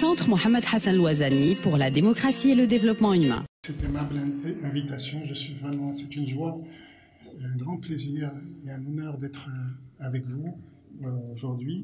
Centre Mohamed Hassan El-Ouazzani pour la démocratie et le développement humain. Cette aimable invitation, c'est une joie, un grand plaisir et un honneur d'être avec vous aujourd'hui.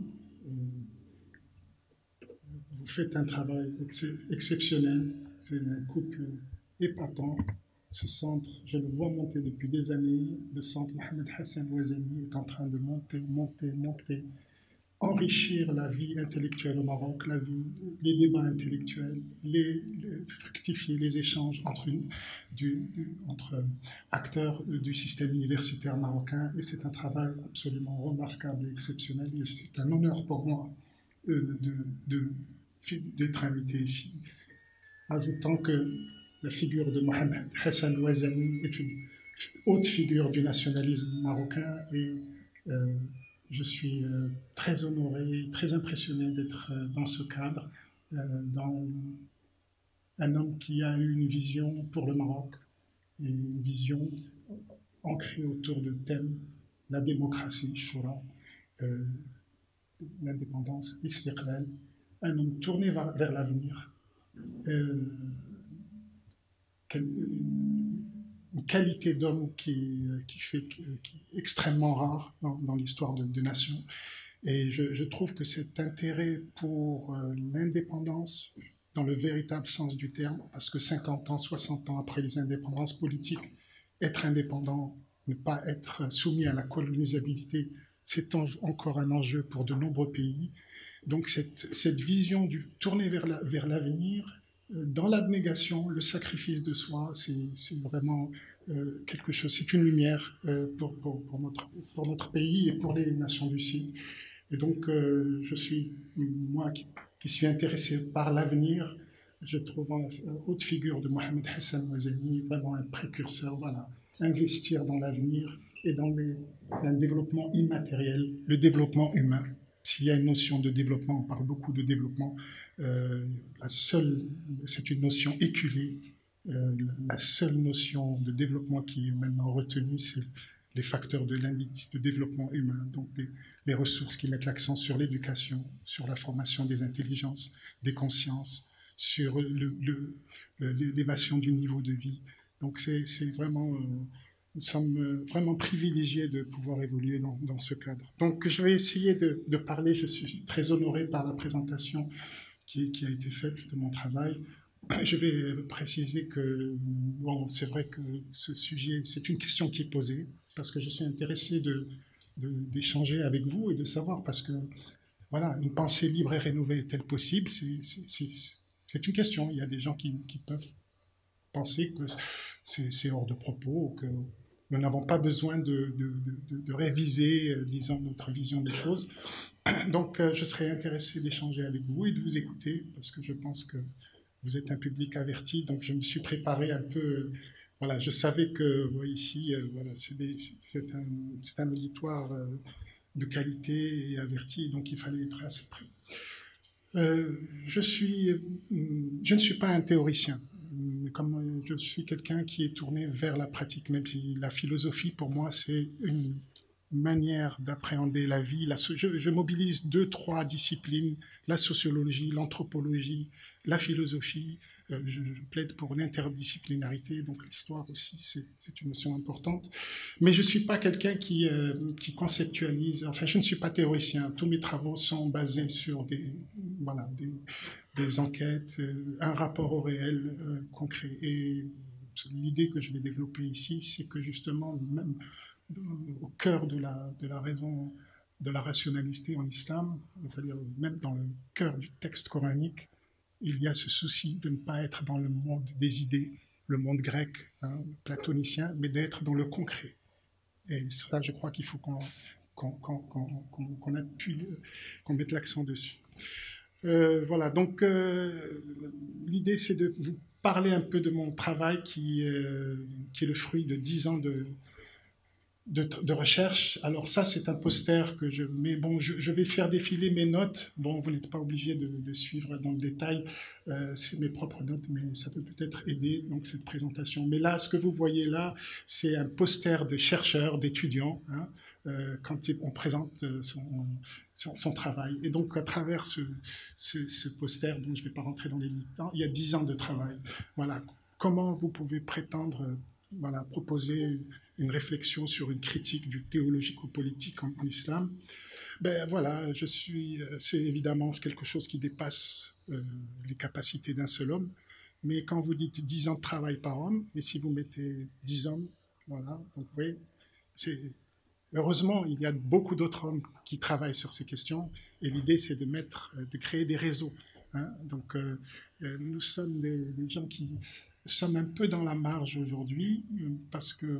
Vous faites un travail exceptionnel, c'est un couple épatant. Ce centre, je le vois monter depuis des années. Le centre Mohamed Hassan El-Ouazzani est en train de monter, enrichir la vie intellectuelle au Maroc, les débats intellectuels, fructifier les échanges entre acteurs du système universitaire marocain. Et c'est un travail absolument remarquable et exceptionnel. Et c'est un honneur pour moi d'être invité ici. Ajoutant que la figure de Mohamed Hassan El-Ouazzani est une haute figure du nationalisme marocain et je suis très honoré, très impressionné d'être dans ce cadre, dans un homme qui a eu une vision pour le Maroc, et une vision ancrée autour de thèmes, la démocratie, Choura, l'indépendance, Istiqlal, un homme tourné vers l'avenir, une qualité d'homme qui est extrêmement rare dans l'histoire de nations. Et je trouve que cet intérêt pour l'indépendance, dans le véritable sens du terme, parce que 50 ans, 60 ans après les indépendances politiques, être indépendant, ne pas être soumis à la colonisabilité, c'est encore un enjeu pour de nombreux pays. Donc cette vision du tourner vers l'avenir, dans l'abnégation, le sacrifice de soi, c'est vraiment quelque chose, c'est une lumière pour notre pays et pour les nations du Sud. Et donc, moi qui suis intéressé par l'avenir, je trouve en haute figure de Mohamed Hassan El-Ouazzani vraiment un précurseur, voilà, investir dans l'avenir et dans un développement immatériel, le développement humain. S'il y a une notion de développement, on parle beaucoup de développement, c'est une notion éculée. La seule notion de développement qui est maintenant retenue, c'est les facteurs de l'indice de développement humain, donc les ressources qui mettent l'accent sur l'éducation, sur la formation des intelligences, des consciences, sur l'élévation du niveau de vie. Donc c'est vraiment... Nous sommes vraiment privilégiés de pouvoir évoluer dans ce cadre. Donc, je vais essayer de parler. Je suis très honoré par la présentation qui a été faite de mon travail. Je vais préciser que, bon, c'est vrai que ce sujet, c'est une question qui est posée, parce que je suis intéressé d'échanger avec vous et de savoir, parce que, voilà, une pensée libre et rénovée est-elle possible? C'est une question. Il y a des gens qui peuvent penser que c'est hors de propos, que nous n'avons pas besoin de réviser, disons, notre vision des choses. Donc, je serais intéressé d'échanger avec vous et de vous écouter, parce que je pense que vous êtes un public averti. Donc, je me suis préparé un peu. Voilà, je savais que ici, voilà, c'est un auditoire de qualité et averti, donc il fallait être assez prêt. Je ne suis pas un théoricien. Comme je suis quelqu'un qui est tourné vers la pratique, même si la philosophie, pour moi, c'est une manière d'appréhender la vie. Je mobilise 2-3 disciplines, la sociologie, l'anthropologie, la philosophie. Je plaide pour l'interdisciplinarité, donc l'histoire aussi, c'est une notion importante. Mais je ne suis pas quelqu'un qui conceptualise, enfin, je ne suis pas théoricien. Tous mes travaux sont basés sur des enquêtes, un rapport au réel concret. Et l'idée que je vais développer ici, c'est que justement, même au cœur de la raison, de la rationalité en islam, c'est-à-dire même dans le cœur du texte coranique, il y a ce souci de ne pas être dans le monde des idées, le monde grec, platonicien, mais d'être dans le concret. Et ça, je crois qu'il faut qu'on appuie, qu'on mette l'accent dessus. Voilà, donc l'idée c'est de vous parler un peu de mon travail qui est le fruit de 10 ans de recherche. Alors ça, c'est un poster que je mets. Bon, je vais faire défiler mes notes. Bon, vous n'êtes pas obligé de suivre dans le détail. C'est mes propres notes, mais ça peut peut-être aider donc cette présentation. Mais là, ce que vous voyez là, c'est un poster de chercheurs, d'étudiants, hein, quand on présente son travail. Et donc, à travers ce poster, dont je ne vais pas rentrer dans les détails, il y a 10 ans de travail. Voilà. Comment vous pouvez prétendre, voilà, proposer une réflexion sur une critique du théologico-politique en islam? Ben voilà, c'est évidemment quelque chose qui dépasse les capacités d'un seul homme. Mais quand vous dites 10 ans de travail par homme, et si vous mettez 10 hommes, voilà, donc vous voyez, heureusement, il y a beaucoup d'autres hommes qui travaillent sur ces questions, et l'idée c'est de créer des réseaux. Hein. Donc nous sommes des gens qui sommes un peu dans la marge aujourd'hui, parce que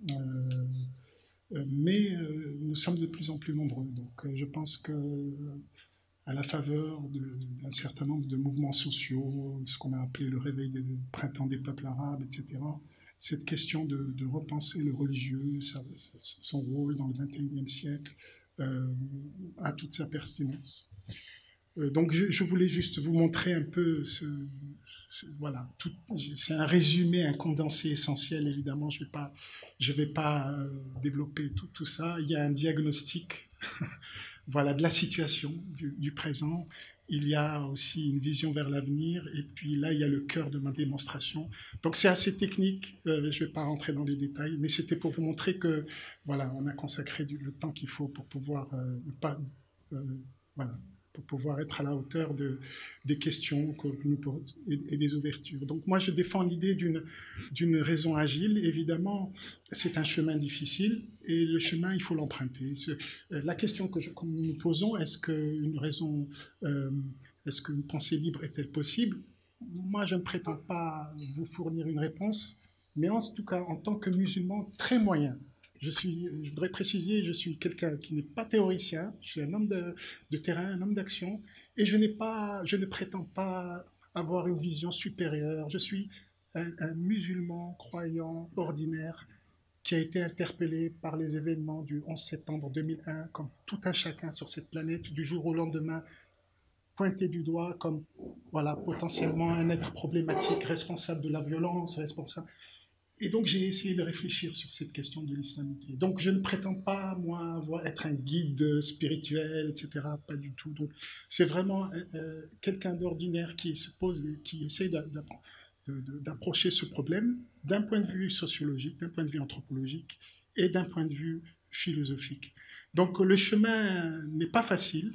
mais nous sommes de plus en plus nombreux. Donc je pense que à la faveur d'un certain nombre de mouvements sociaux, ce qu'on a appelé le réveil du printemps des peuples arabes, etc., cette question de repenser le religieux, son rôle dans le XXIe siècle, a toute sa pertinence. Donc je voulais juste vous montrer un peu voilà, c'est un résumé, un condensé essentiel. Évidemment, je vais pas développer tout ça. Il y a un diagnostic, voilà, de la situation du présent. Il y a aussi une vision vers l'avenir. Et puis là, il y a le cœur de ma démonstration. Donc c'est assez technique. Je vais pas rentrer dans les détails, mais c'était pour vous montrer que voilà, on a consacré le temps qu'il faut pour pouvoir voilà, pour pouvoir être à la hauteur des questions et des ouvertures. Donc moi, je défends l'idée d'une raison agile. Évidemment, c'est un chemin difficile, et le chemin, il faut l'emprunter. La question que nous nous posons, est-ce qu'une pensée libre est-elle possible? Moi, je ne prétends pas vous fournir une réponse, mais en tout cas, en tant que musulman, très moyen. Je voudrais préciser, je suis quelqu'un qui n'est pas théoricien, je suis un homme de terrain, un homme d'action, et je ne prétends pas avoir une vision supérieure. Je suis un musulman croyant ordinaire qui a été interpellé par les événements du 11 septembre 2001, comme tout un chacun sur cette planète, du jour au lendemain, pointé du doigt comme voilà, potentiellement un être problématique, responsable de la violence, responsable. Et donc j'ai essayé de réfléchir sur cette question de l'islamité. Donc je ne prétends pas, moi, être un guide spirituel, etc. Pas du tout. Donc c'est vraiment quelqu'un d'ordinaire qui se pose, qui essaie d'approcher ce problème d'un point de vue sociologique, d'un point de vue anthropologique et d'un point de vue philosophique. Donc le chemin n'est pas facile.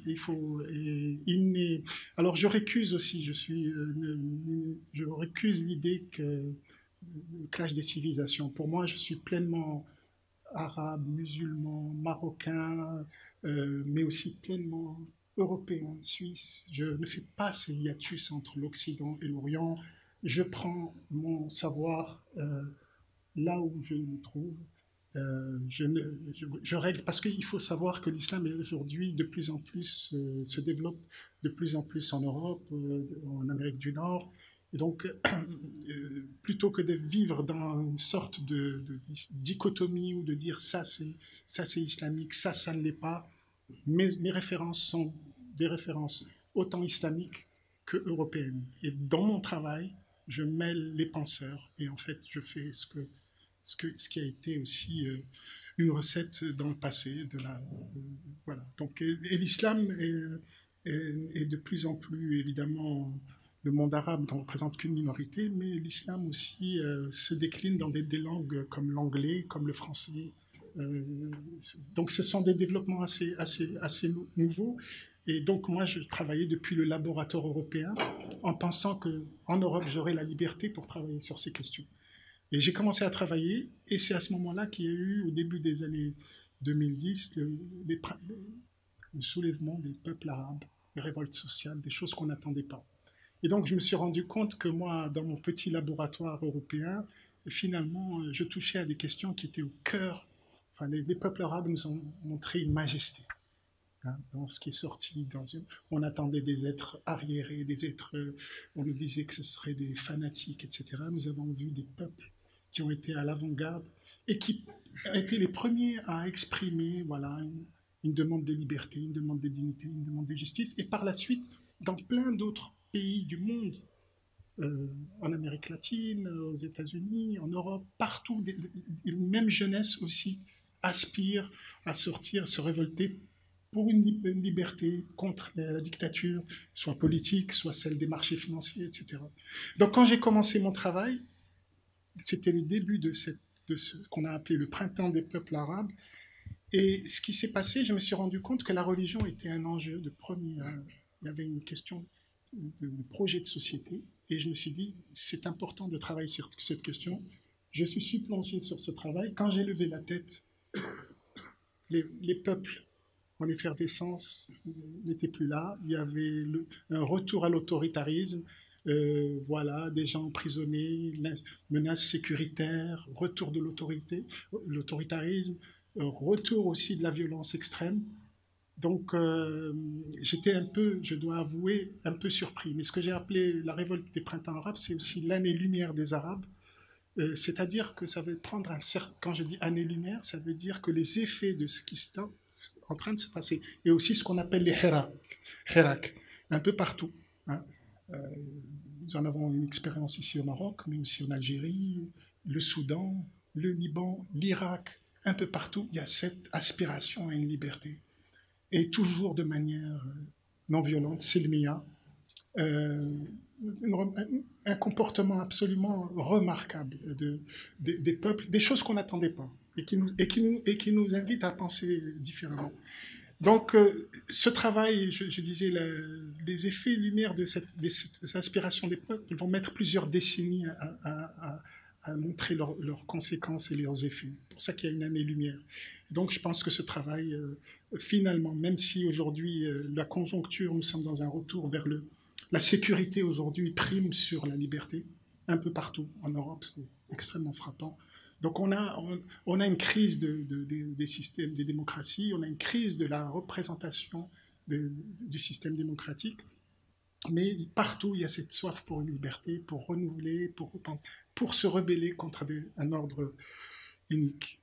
Alors je récuse aussi, je récuse l'idée que le clash des civilisations. Pour moi, je suis pleinement arabe, musulman, marocain, mais aussi pleinement européen, suisse. Je ne fais pas ces hiatus entre l'Occident et l'Orient. Je prends mon savoir là où je le trouve. Je règle, parce qu'il faut savoir que l'islam est aujourd'hui de plus en plus se développe de plus en plus en Europe, en Amérique du Nord. Et donc, plutôt que de vivre dans une sorte de dichotomie ou de dire ça c'est islamique, ça ne l'est pas, mes références sont des références autant islamiques que européennes. Et dans mon travail, je mêle les penseurs, et en fait, je fais ce qui a été aussi une recette dans le passé. Voilà. Donc, et l'islam est de plus en plus, évidemment, le monde arabe n'en représente qu'une minorité, mais l'islam aussi se décline dans des langues comme l'anglais, comme le français. Donc ce sont des développements assez nouveaux. Et donc moi, je travaillais depuis le laboratoire européen en pensant qu'en Europe, j'aurais la liberté pour travailler sur ces questions. Et j'ai commencé à travailler, et c'est à ce moment-là qu'il y a eu, au début des années 2010, le soulèvement des peuples arabes, les révoltes sociales, des choses qu'on n'attendait pas. Et donc, je me suis rendu compte que moi, dans mon petit laboratoire européen, finalement, je touchais à des questions qui étaient au cœur. Enfin, les peuples arabes nous ont montré une majesté. Hein, dans ce qui est sorti, on attendait des êtres arriérés, des êtres, on nous disait que ce seraient des fanatiques, etc. Nous avons vu des peuples qui ont été à l'avant-garde et qui été les premiers à exprimer voilà, une demande de liberté, une demande de dignité, une demande de justice. Et par la suite, dans plein d'autres pays du monde, en Amérique latine, aux États-Unis, en Europe, partout, une même jeunesse aussi aspire à sortir, se révolter pour une liberté contre la dictature, soit politique, soit celle des marchés financiers, etc. Donc quand j'ai commencé mon travail, c'était le début de ce qu'on a appelé le printemps des peuples arabes. Et ce qui s'est passé, je me suis rendu compte que la religion était un enjeu de premier. Il y avait une question de projet de société. Et je me suis dit, c'est important de travailler sur cette question. Je suis supplongé sur ce travail. Quand j'ai levé la tête, les peuples en effervescence n'étaient plus là. Il y avait un retour à l'autoritarisme. Voilà, des gens emprisonnés, menaces sécuritaires, retour de l'autoritarisme, retour aussi de la violence extrême. Donc j'étais un peu, je dois avouer, un peu surpris. Mais ce que j'ai appelé la révolte des printemps arabes, c'est aussi l'année-lumière des Arabes. C'est-à-dire que ça veut prendre un certain... Quand je dis année-lumière, ça veut dire que les effets de ce qui est en train de se passer, et aussi ce qu'on appelle les hirak, un peu partout. Hein. Nous en avons une expérience ici au Maroc, mais aussi en Algérie, le Soudan, le Liban, l'Irak, un peu partout, il y a cette aspiration à une liberté. Et toujours de manière non violente, silmiya, un comportement absolument remarquable des peuples, des choses qu'on n'attendait pas et qui nous invitent à penser différemment. Donc, ce travail, je disais, les effets lumière des aspirations des peuples vont mettre plusieurs décennies à montrer leurs conséquences et leurs effets. C'est pour ça qu'il y a une année-lumière. Donc, je pense que ce travail, finalement, même si aujourd'hui, la conjoncture, nous sommes dans un retour vers la sécurité aujourd'hui prime sur la liberté, un peu partout en Europe, c'est extrêmement frappant. Donc on a une crise des systèmes, des démocraties, on a une crise de la représentation du système démocratique, mais partout il y a cette soif pour une liberté, pour renouveler, pour repenser, pour se rebeller contre un ordre unique.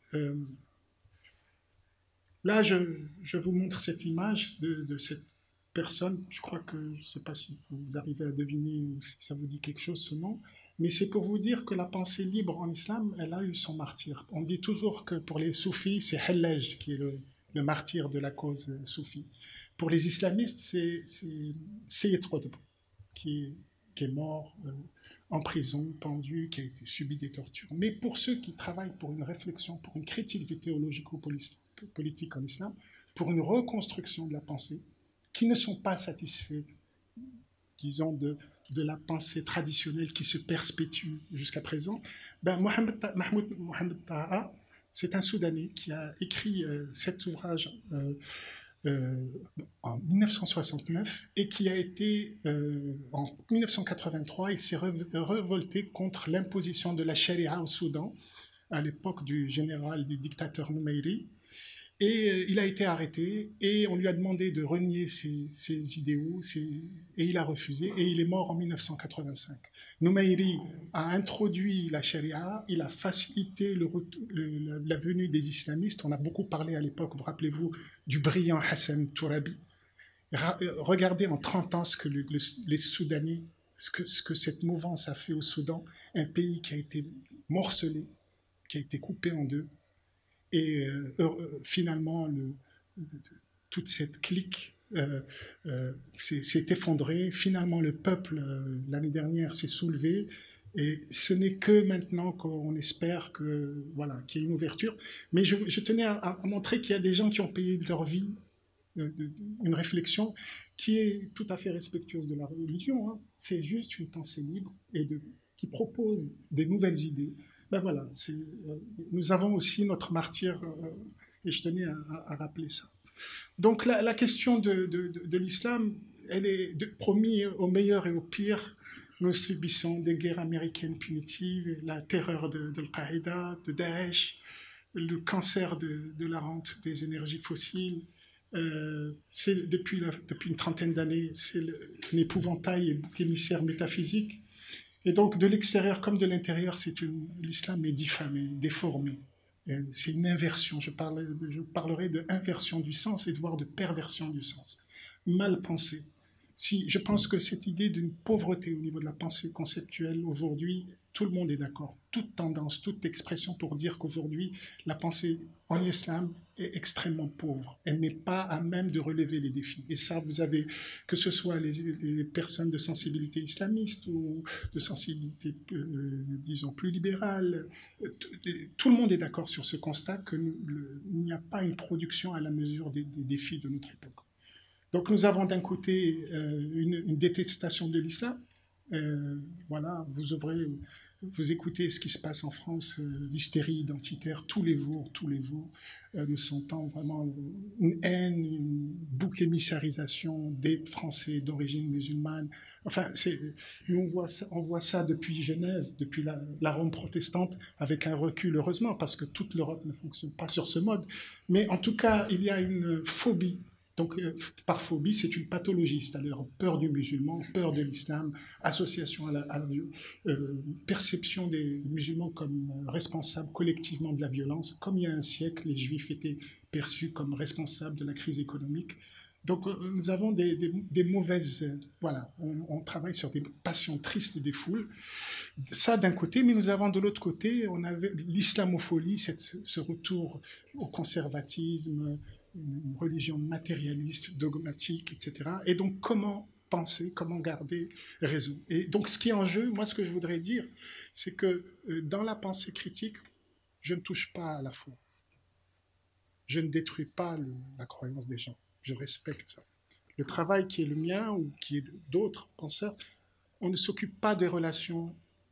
Là, je vous montre cette image de cette personne, je crois que, je ne sais pas si vous arrivez à deviner ou si ça vous dit quelque chose ce nom, mais c'est pour vous dire que la pensée libre en islam, elle a eu son martyr. On dit toujours que pour les soufis, c'est Hallaj qui est le martyr de la cause soufie. Pour les islamistes, c'est Sayyid Qutb qui est mort en prison, pendu, qui a été subi des tortures. Mais pour ceux qui travaillent pour une réflexion, pour une critique du théologico-politique en islam, pour une reconstruction de la pensée, qui ne sont pas satisfaits, disons, de la pensée traditionnelle qui se perpétue jusqu'à présent, Mohamed Taha, c'est un Soudanais qui a écrit cet ouvrage en 1969 et qui a été, en 1983, il s'est révolté contre l'imposition de la charia au Soudan, à l'époque du dictateur Noumeiri. Et il a été arrêté et on lui a demandé de renier ses idéaux et il a refusé et il est mort en 1985. Noumeiri a introduit la charia, il a facilité la venue des islamistes. On a beaucoup parlé à l'époque, vous rappelez-vous, du brillant Hassan Tourabi. Regardez en 30 ans ce que les Soudanais, ce que cette mouvance a fait au Soudan, un pays qui a été morcelé, qui a été coupé en deux. Et finalement, toute cette clique s'est effondrée. Finalement, le peuple, l'année dernière, s'est soulevé. Et ce n'est que maintenant qu'on espère qu'il y ait une ouverture. Mais je tenais à montrer qu'il y a des gens qui ont payé de leur vie une réflexion qui est tout à fait respectueuse de la religion. Hein. C'est juste une pensée libre et qui propose des nouvelles idées. Ben voilà, nous avons aussi notre martyr, et je tenais à rappeler ça. Donc la question de l'islam, elle est promis au meilleur et au pire. Nous subissons des guerres américaines punitives, la terreur de Al-Qaïda, de Daesh, le cancer de la rente des énergies fossiles. Depuis une trentaine d'années, c'est un épouvantail et bouc émissaire métaphysique. Et donc, de l'extérieur comme de l'intérieur, l'islam est diffamé, déformé. C'est une inversion. Je parlerai d'inversion du sens et voire de perversion du sens. Mal pensé. Je pense que cette idée d'une pauvreté au niveau de la pensée conceptuelle, aujourd'hui, tout le monde est d'accord. Toute tendance, toute expression pour dire qu'aujourd'hui, la pensée en islam est extrêmement pauvre. Elle n'est pas à même de relever les défis. Et ça, vous avez, que ce soit les personnes de sensibilité islamiste ou de sensibilité, disons, plus libérale, tout le monde est d'accord sur ce constat qu'il n'y a pas une production à la mesure des défis de notre époque. Donc nous avons d'un côté une détestation de l'islam. Voilà, vous écoutez ce qui se passe en France, l'hystérie identitaire tous les jours. Nous sentons vraiment une haine, une bouc émissarisation des Français d'origine musulmane. Enfin, nous on voit ça depuis Genève, depuis la Rome protestante, avec un recul, heureusement, parce que toute l'Europe ne fonctionne pas sur ce mode. Mais en tout cas, il y a une phobie. Donc, par phobie, c'est une pathologie, c'est-à-dire peur du musulman, peur de l'islam, association à la perception des musulmans comme responsables collectivement de la violence. Comme il y a un siècle, les juifs étaient perçus comme responsables de la crise économique. Donc, nous avons des mauvaises... Voilà, on travaille sur des passions tristes des foules. Ça d'un côté, mais nous avons de l'autre côté, on avait l'islamophobie, ce retour au conservatisme, une religion matérialiste, dogmatique, etc. Et donc, comment penser, comment garder raison? Et donc, ce qui est en jeu, moi, ce que je voudrais dire, c'est que dans la pensée critique, je ne touche pas à la foi. Je ne détruis pas la croyance des gens. Je respecte ça. Le travail qui est le mien ou qui est d'autres penseurs, on ne s'occupe pas des relations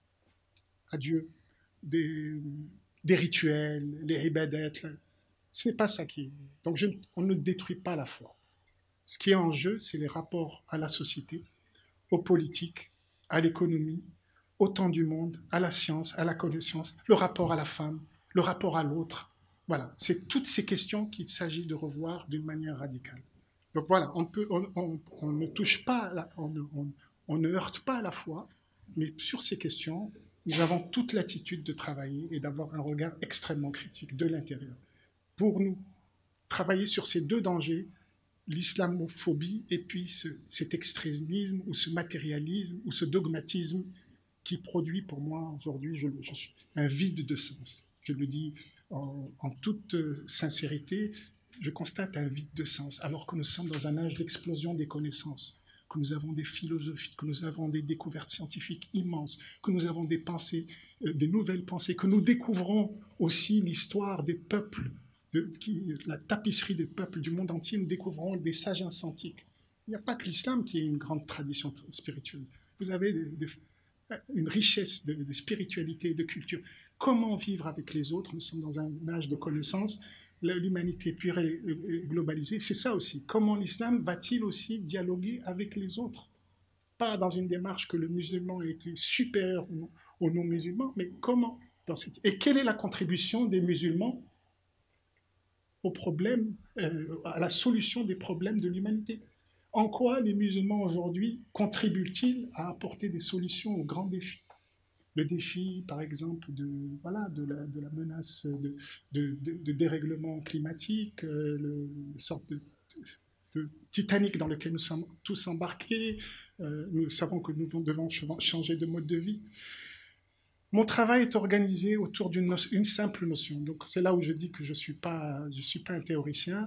à Dieu, des rituels, les ibadat. Ce n'est pas ça qui est. Donc, on ne détruit pas la foi. Ce qui est en jeu, c'est les rapports à la société, aux politiques, à l'économie, au temps du monde, à la science, à la connaissance, le rapport à la femme, le rapport à l'autre. Voilà, c'est toutes ces questions qu'il s'agit de revoir d'une manière radicale. Donc voilà, on ne touche pas, on ne heurte pas la foi, mais sur ces questions, nous avons toute l'attitude de travailler et d'avoir un regard extrêmement critique de l'intérieur. Pour nous, travailler sur ces deux dangers, l'islamophobie et puis cet extrémisme ou ce matérialisme ou ce dogmatisme qui produit pour moi aujourd'hui un vide de sens. Je le dis en toute sincérité, je constate un vide de sens alors que nous sommes dans un âge d'explosion des connaissances, que nous avons des philosophies, que nous avons des découvertes scientifiques immenses, que nous avons des pensées, des nouvelles pensées, que nous découvrons aussi l'histoire des peuples, la tapisserie des peuples du monde entier, nous découvrons des sages antiques. Il n'y a pas que l'islam qui ait une grande tradition spirituelle. Vous avez une richesse de spiritualité et de culture. Comment vivre avec les autres? Nous sommes dans un âge de connaissance. L'humanité pure et globalisée, c'est ça aussi. Comment l'islam va-t-il aussi dialoguer avec les autres? Pas dans une démarche que le musulman est supérieur aux non-musulmans, mais comment et quelle est la contribution des musulmans au problème, à la solution des problèmes de l'humanité? En quoi les musulmans aujourd'hui contribuent-ils à apporter des solutions aux grands défis? Le défi, par exemple, de la menace de dérèglement climatique, le sorte de Titanic dans lequel nous sommes tous embarqués. Nous savons que nous devons changer de mode de vie. Mon travail est organisé autour d'une simple notion. Donc c'est là où je dis que je suis pas un théoricien.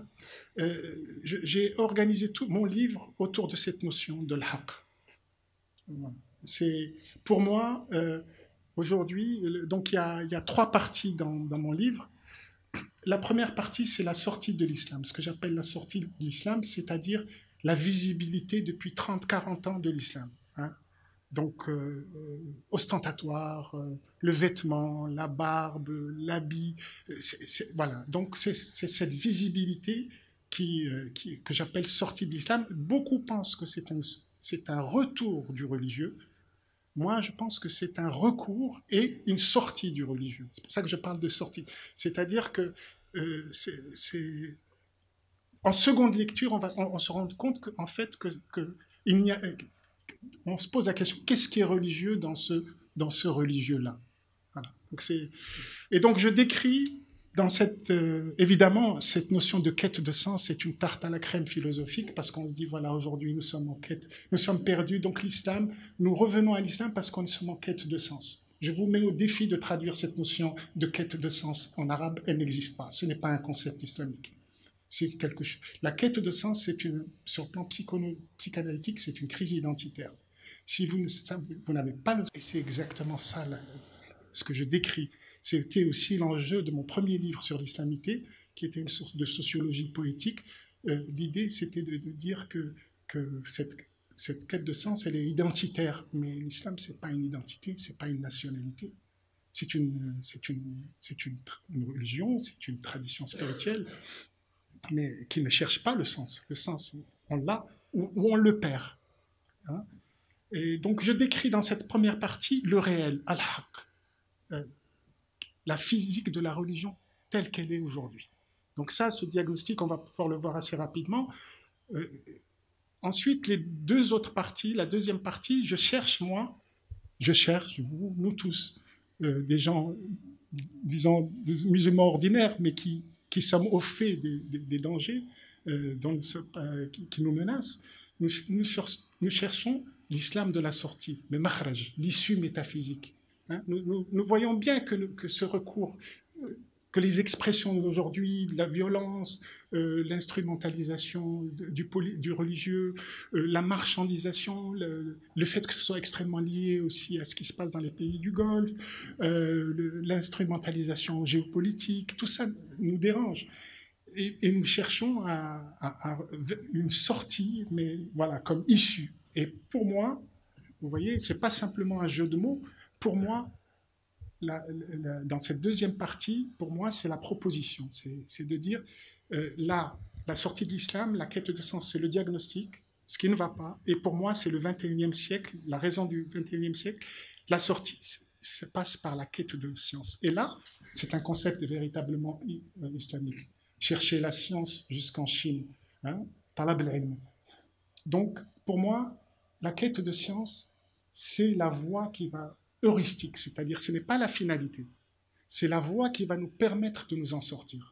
J'ai organisé tout mon livre autour de cette notion de l'haq. Voilà. C'est pour moi aujourd'hui. Donc il y a trois parties dans mon livre. La première partie, c'est la sortie de l'islam. Ce que j'appelle la sortie de l'islam, c'est-à-dire la visibilité depuis 30-40 ans de l'islam. Hein. Donc, ostentatoire, le vêtement, la barbe, l'habit, voilà. Donc, c'est cette visibilité que j'appelle sortie de l'islam. Beaucoup pensent que c'est un retour du religieux. Moi, je pense que c'est un recours et une sortie du religieux. C'est pour ça que je parle de sortie. C'est-à-dire que en seconde lecture, on se rend compte qu'en fait, il n'y a... On se pose la question, qu'est-ce qui est religieux dans ce religieux-là? Voilà. Et donc je décris évidemment, cette notion de quête de sens est une tarte à la crème philosophique parce qu'on se dit, voilà, aujourd'hui, nous sommes en quête, nous sommes perdus, donc l'islam, nous revenons à l'islam parce qu'on sommes en quête de sens. Je vous mets au défi de traduire cette notion de quête de sens en arabe, elle n'existe pas. Ce n'est pas un concept islamique. C'est quelque chose. La quête de sens, sur le plan psychanalytique, c'est une crise identitaire. Si vous n'avez pas le... Et c'est exactement ça, ce que je décris. C'était aussi l'enjeu de mon premier livre sur l'islamité, qui était une source de sociologie poétique. L'idée, c'était de dire que cette quête de sens, elle est identitaire. Mais l'islam, c'est pas une identité, c'est pas une nationalité. C'est une religion, c'est une tradition spirituelle, mais qui ne cherche pas le sens. Le sens, on l'a ou on le perd. Hein. Et donc, je décris dans cette première partie le réel, al-haq, la physique de la religion telle qu'elle est aujourd'hui. Donc ça, ce diagnostic, on va pouvoir le voir assez rapidement. Ensuite, les deux autres parties, la deuxième partie, je cherche, vous, nous tous, des gens, disons, des musulmans ordinaires, mais qui sommes au fait des dangers qui nous menacent. Nous cherchons l'islam de la sortie, le makhraj, l'issue métaphysique. Hein, nous voyons bien que ce recours, que les expressions d'aujourd'hui, la violence, l'instrumentalisation du religieux, la marchandisation, le fait que ce soit extrêmement lié aussi à ce qui se passe dans les pays du Golfe, l'instrumentalisation géopolitique, tout ça nous dérange. Et nous cherchons à une sortie, mais voilà, comme issue. Et pour moi, vous voyez, c'est pas simplement un jeu de mots. Pour moi, dans cette deuxième partie, pour moi, c'est la proposition. C'est de dire, la sortie de l'islam, la quête de sens, c'est le diagnostic, ce qui ne va pas. Et pour moi, c'est le 21e siècle, la raison du 21e siècle. La sortie, ça passe par la quête de science. Et là, c'est un concept véritablement islamique. Chercher la science jusqu'en Chine. Hein, talab al-ilm. Donc, pour moi, la quête de science, c'est la voie qui va heuristique, c'est-à-dire ce n'est pas la finalité, c'est la voie qui va nous permettre de nous en sortir.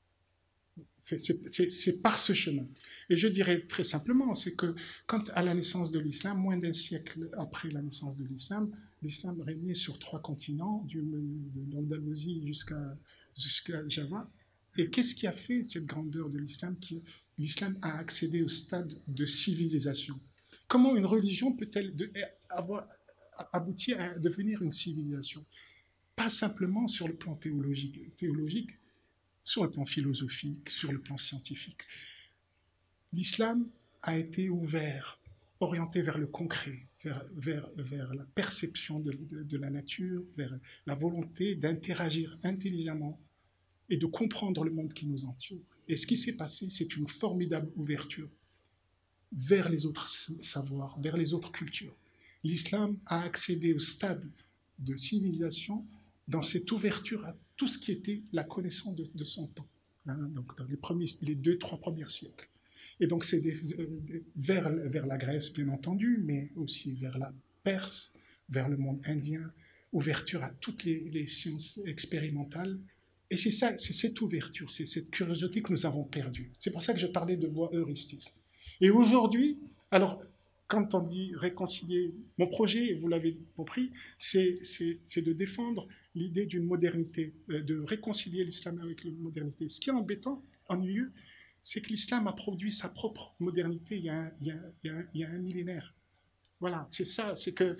C'est par ce chemin. Et je dirais très simplement, c'est que quand à la naissance de l'islam, moins d'un siècle après la naissance de l'islam régnait sur 3 continents, de l'Andalousie jusqu'à Java. Et qu'est-ce qui a fait cette grandeur de l'islam? L'islam a accédé au stade de civilisation. Comment une religion peut-elle aboutir à devenir une civilisation? Pas simplement sur le plan théologique, sur le plan philosophique, sur le plan scientifique. L'islam a été ouvert, orienté vers le concret, vers la perception de la nature, vers la volonté d'interagir intelligemment et de comprendre le monde qui nous entoure. Et ce qui s'est passé, c'est une formidable ouverture vers les autres savoirs, vers les autres cultures. L'islam a accédé au stade de civilisation dans cette ouverture à tout ce qui était la connaissance de son temps, hein, donc dans les 2-3 premiers siècles. Et donc c'est vers la Grèce, bien entendu, mais aussi vers la Perse, vers le monde indien, ouverture à toutes les sciences expérimentales. Et c'est cette ouverture, c'est cette curiosité que nous avons perdue. C'est pour ça que je parlais de voie heuristique. Et aujourd'hui, alors, quand on dit réconcilier, mon projet, vous l'avez compris, c'est de défendre l'idée d'une modernité, de réconcilier l'islam avec la modernité. Ce qui est embêtant, ennuyeux, c'est que l'islam a produit sa propre modernité il y a un millénaire. Voilà, c'est ça, c'est que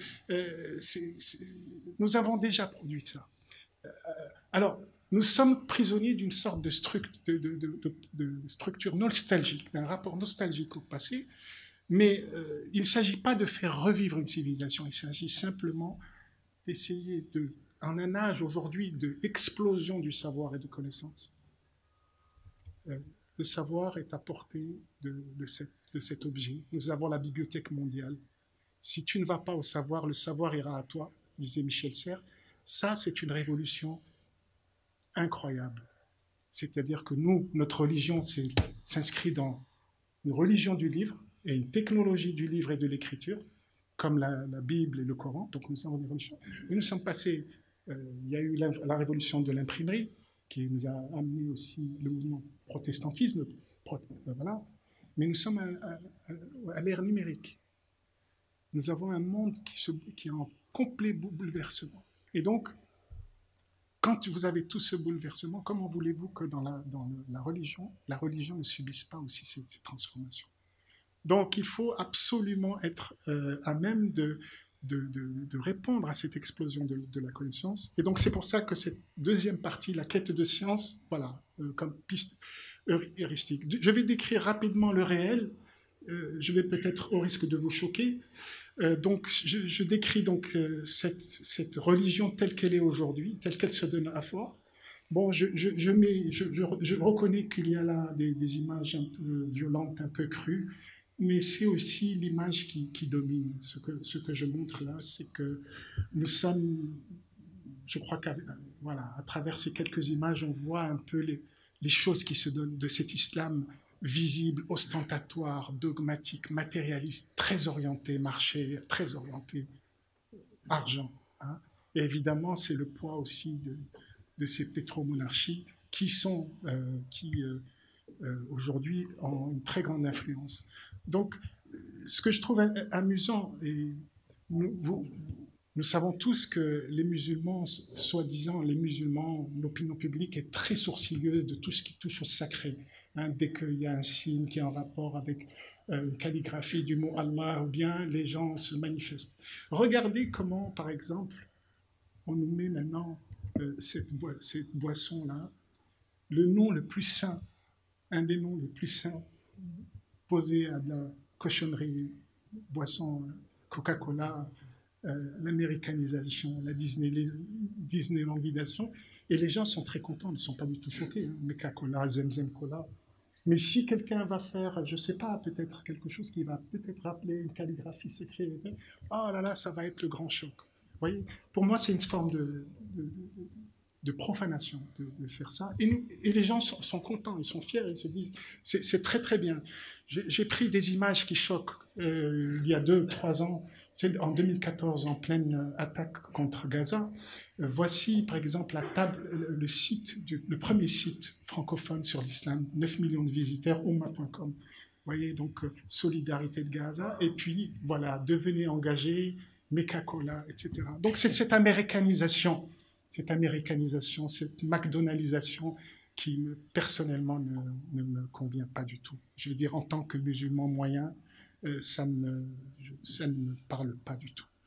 nous avons déjà produit ça. Alors, nous sommes prisonniers d'une sorte de structure nostalgique, d'un rapport nostalgique au passé, mais il ne s'agit pas de faire revivre une civilisation, il s'agit simplement d'essayer en un âge aujourd'hui d'explosion du savoir et de connaissance. Le savoir est à portée de cet objet. Nous avons la bibliothèque mondiale. Si tu ne vas pas au savoir, le savoir ira à toi, disait Michel Serres. Ça, c'est une révolution incroyable. C'est-à-dire que notre religion s'inscrit dans une religion du livre et une technologie du livre et de l'écriture, comme la Bible et le Coran. Donc nous avons une révolution. Et nous sommes passés, il y a eu la révolution de l'imprimerie, qui nous a amené aussi le mouvement protestantisme, voilà. Mais nous sommes à l'ère numérique. Nous avons un monde qui est en complet bouleversement. Et donc, quand vous avez tout ce bouleversement, comment voulez-vous que dans la religion ne subisse pas aussi ces transformations? Donc, il faut absolument être à même de répondre à cette explosion de la connaissance. Et donc, c'est pour ça que cette deuxième partie, la quête de science, voilà, comme piste heuristique. Je vais décrire rapidement le réel. Je vais peut-être, au risque de vous choquer, donc, je décris donc cette religion telle qu'elle est aujourd'hui, telle qu'elle se donne à voir. Bon, je reconnais qu'il y a là des images un peu violentes, un peu crues, mais c'est aussi l'image qui domine. Ce que je montre là, c'est que nous sommes, je crois qu'à voilà, à travers ces quelques images, on voit un peu les choses qui se donnent de cet islam visible, ostentatoire, dogmatique, matérialiste, très orienté marché, très orienté argent. Hein. Et évidemment, c'est le poids aussi de ces pétromonarchies qui aujourd'hui ont une très grande influence. Donc, ce que je trouve amusant, et nous savons tous que les musulmans, soi-disant les musulmans, l'opinion publique est très sourcilleuse de tout ce qui touche au sacré. Hein, dès qu'il y a un signe qui est en rapport avec une calligraphie du mot Allah, ou bien les gens se manifestent. Regardez comment, par exemple, on nous met maintenant cette boisson-là, le nom le plus saint, un des noms les plus saints, posé à de la cochonnerie, boisson Coca-Cola, l'américanisation, la Disneylandisation, et les gens sont très contents, ils ne sont pas du tout choqués. Hein. Coca-Cola, Zemzem Cola. Mais si quelqu'un va faire, je ne sais pas, peut-être quelque chose qui va peut-être rappeler une calligraphie secrète, oh là là, ça va être le grand choc. Vous voyez, pour moi, c'est une forme de profanation de faire ça. Et les gens sont contents, ils sont fiers, ils se disent, c'est très très bien. J'ai pris des images qui choquent il y a 2-3 ans, c'est en 2014, en pleine attaque contre Gaza. Voici, par exemple, le premier site francophone sur l'islam, 9 millions de visiteurs, Oumma.com. Vous voyez, donc, solidarité de Gaza. Et puis, voilà, devenez engagés, Coca-Cola, etc. Donc, c'est cette américanisation, cette McDonaldisation qui, personnellement, ne me convient pas du tout. Je veux dire, en tant que musulman moyen, ça ne me parle pas du tout.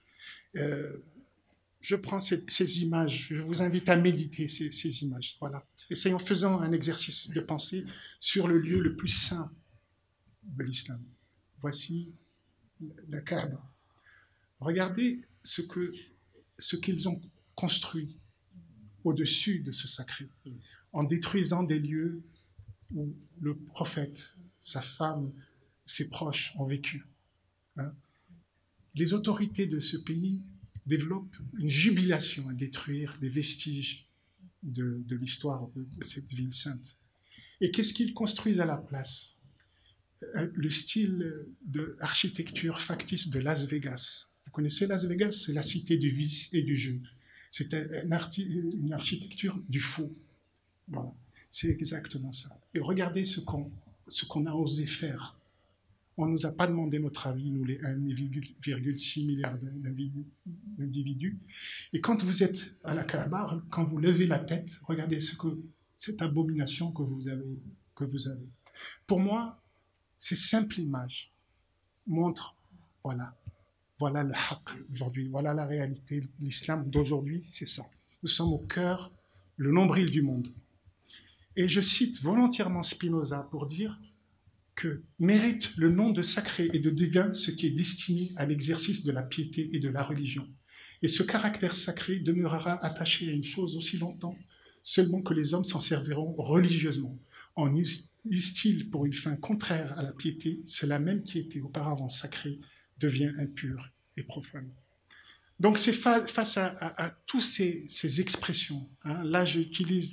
Je prends ces images, je vous invite à méditer ces images. Voilà. Et en faisant un exercice de pensée sur le lieu le plus saint de l'islam. Voici la Kaaba. Regardez ce qu'ils ont construit au-dessus de ce sacré, en détruisant des lieux où le prophète, sa femme, ses proches ont vécu. Hein. Les autorités de ce pays développent une jubilation à détruire les vestiges de l'histoire de cette ville sainte. Et qu'est-ce qu'ils construisent à la place? Le style d'architecture factice de Las Vegas. Vous connaissez Las Vegas? C'est la cité du vice et du jeu. C'est une architecture du faux. Voilà. C'est exactement ça. Et regardez ce qu'on a osé faire. On ne nous a pas demandé notre avis, nous les 1,6 milliard d'individus. Et quand vous êtes à la Kaaba, quand vous levez la tête, regardez cette abomination que vous avez. Pour moi, ces simples images montrent, voilà le haqq aujourd'hui, voilà la réalité. L'islam d'aujourd'hui, c'est ça. Nous sommes au cœur, le nombril du monde. Et je cite volontairement Spinoza pour dire que mérite le nom de sacré et de divin ce qui est destiné à l'exercice de la piété et de la religion. Et ce caractère sacré demeurera attaché à une chose aussi longtemps, seulement que les hommes s'en serviront religieusement. En usent-ils pour une fin contraire à la piété, cela même qui était auparavant sacré devient impur et profane. Donc c'est face à toutes ces expressions. Hein. Là, j'utilise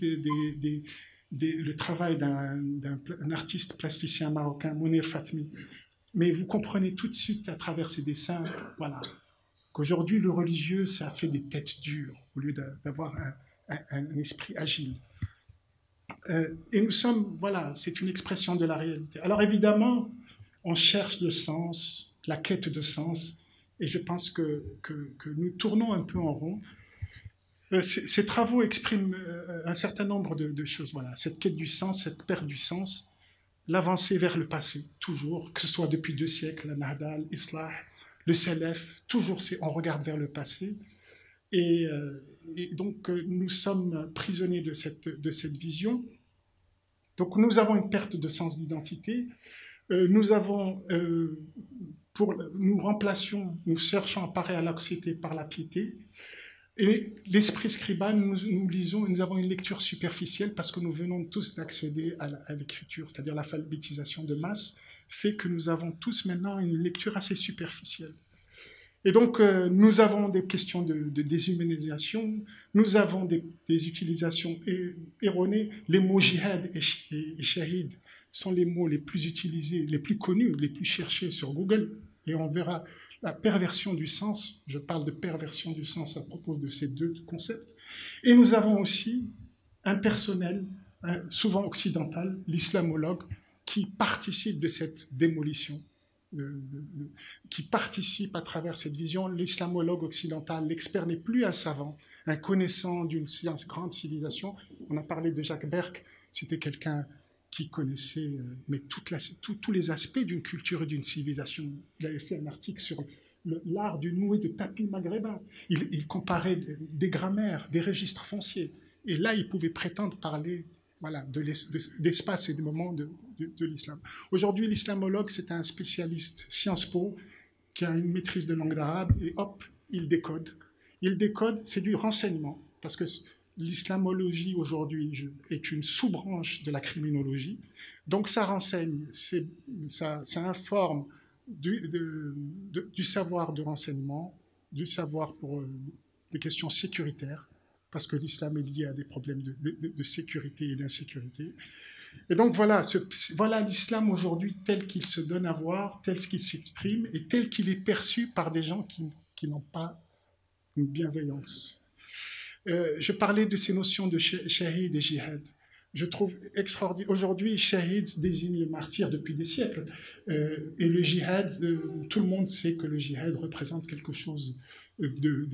le travail d'un artiste plasticien marocain, Mounir Fatmi. Mais vous comprenez tout de suite à travers ces dessins, voilà, qu'aujourd'hui le religieux, ça fait des têtes dures au lieu d'avoir un esprit agile. Et nous sommes, voilà, c'est une expression de la réalité. Alors évidemment, on cherche le sens, la quête de sens, et je pense que nous tournons un peu en rond. Ces travaux expriment un certain nombre de choses. Voilà, cette quête du sens, cette perte du sens, l'avancée vers le passé, toujours, que ce soit depuis 2 siècles, la Nahda, l'Islah, le Salaf, toujours on regarde vers le passé. Et donc nous sommes prisonniers de cette vision. Donc nous avons une perte de sens d'identité. Nous cherchons à parer à l'anxiété par la piété. Et l'esprit scriba, nous avons une lecture superficielle parce que nous venons tous d'accéder à l'écriture, c'est-à-dire l'alphabétisation de masse, fait que nous avons tous maintenant une lecture assez superficielle. Et donc, nous avons des questions de déshumanisation, nous avons des utilisations erronées. Les mots jihad et shahid sont les mots les plus utilisés, les plus connus, les plus cherchés sur Google, et on verra la perversion du sens. Je parle de perversion du sens à propos de ces 2 concepts. Et nous avons aussi un personnel, souvent occidental, l'islamologue, qui participe de cette démolition, qui participe à travers cette vision. L'islamologue occidental, l'expert n'est plus un savant, un connaissant d'une grande civilisation. On a parlé de Jacques Berck, c'était quelqu'un qui connaissait mais tous les aspects d'une culture et d'une civilisation. Il avait fait un article sur l'art du noué de tapis maghrébin. Il comparait des grammaires, des registres fonciers. Et là, il pouvait prétendre parler d'espace et de moments de l'islam. Aujourd'hui, l'islamologue, c'est un spécialiste Sciences Po qui a une maîtrise de langue d'arabe et hop, il décode. Il décode, c'est du renseignement, parce que l'islamologie aujourd'hui est une sous-branche de la criminologie, donc ça renseigne, ça informe du savoir de renseignement, du savoir pour des questions sécuritaires, parce que l'islam est lié à des problèmes de sécurité et d'insécurité. Et donc voilà l'islam aujourd'hui tel qu'il se donne à voir, tel qu'il s'exprime et tel qu'il est perçu par des gens qui n'ont pas une bienveillance. Je parlais de ces notions de shahid et jihad. Je trouve extraordinaire. Aujourd'hui, shahid désigne le martyr depuis des siècles. Et le jihad, tout le monde sait que le jihad représente quelque chose de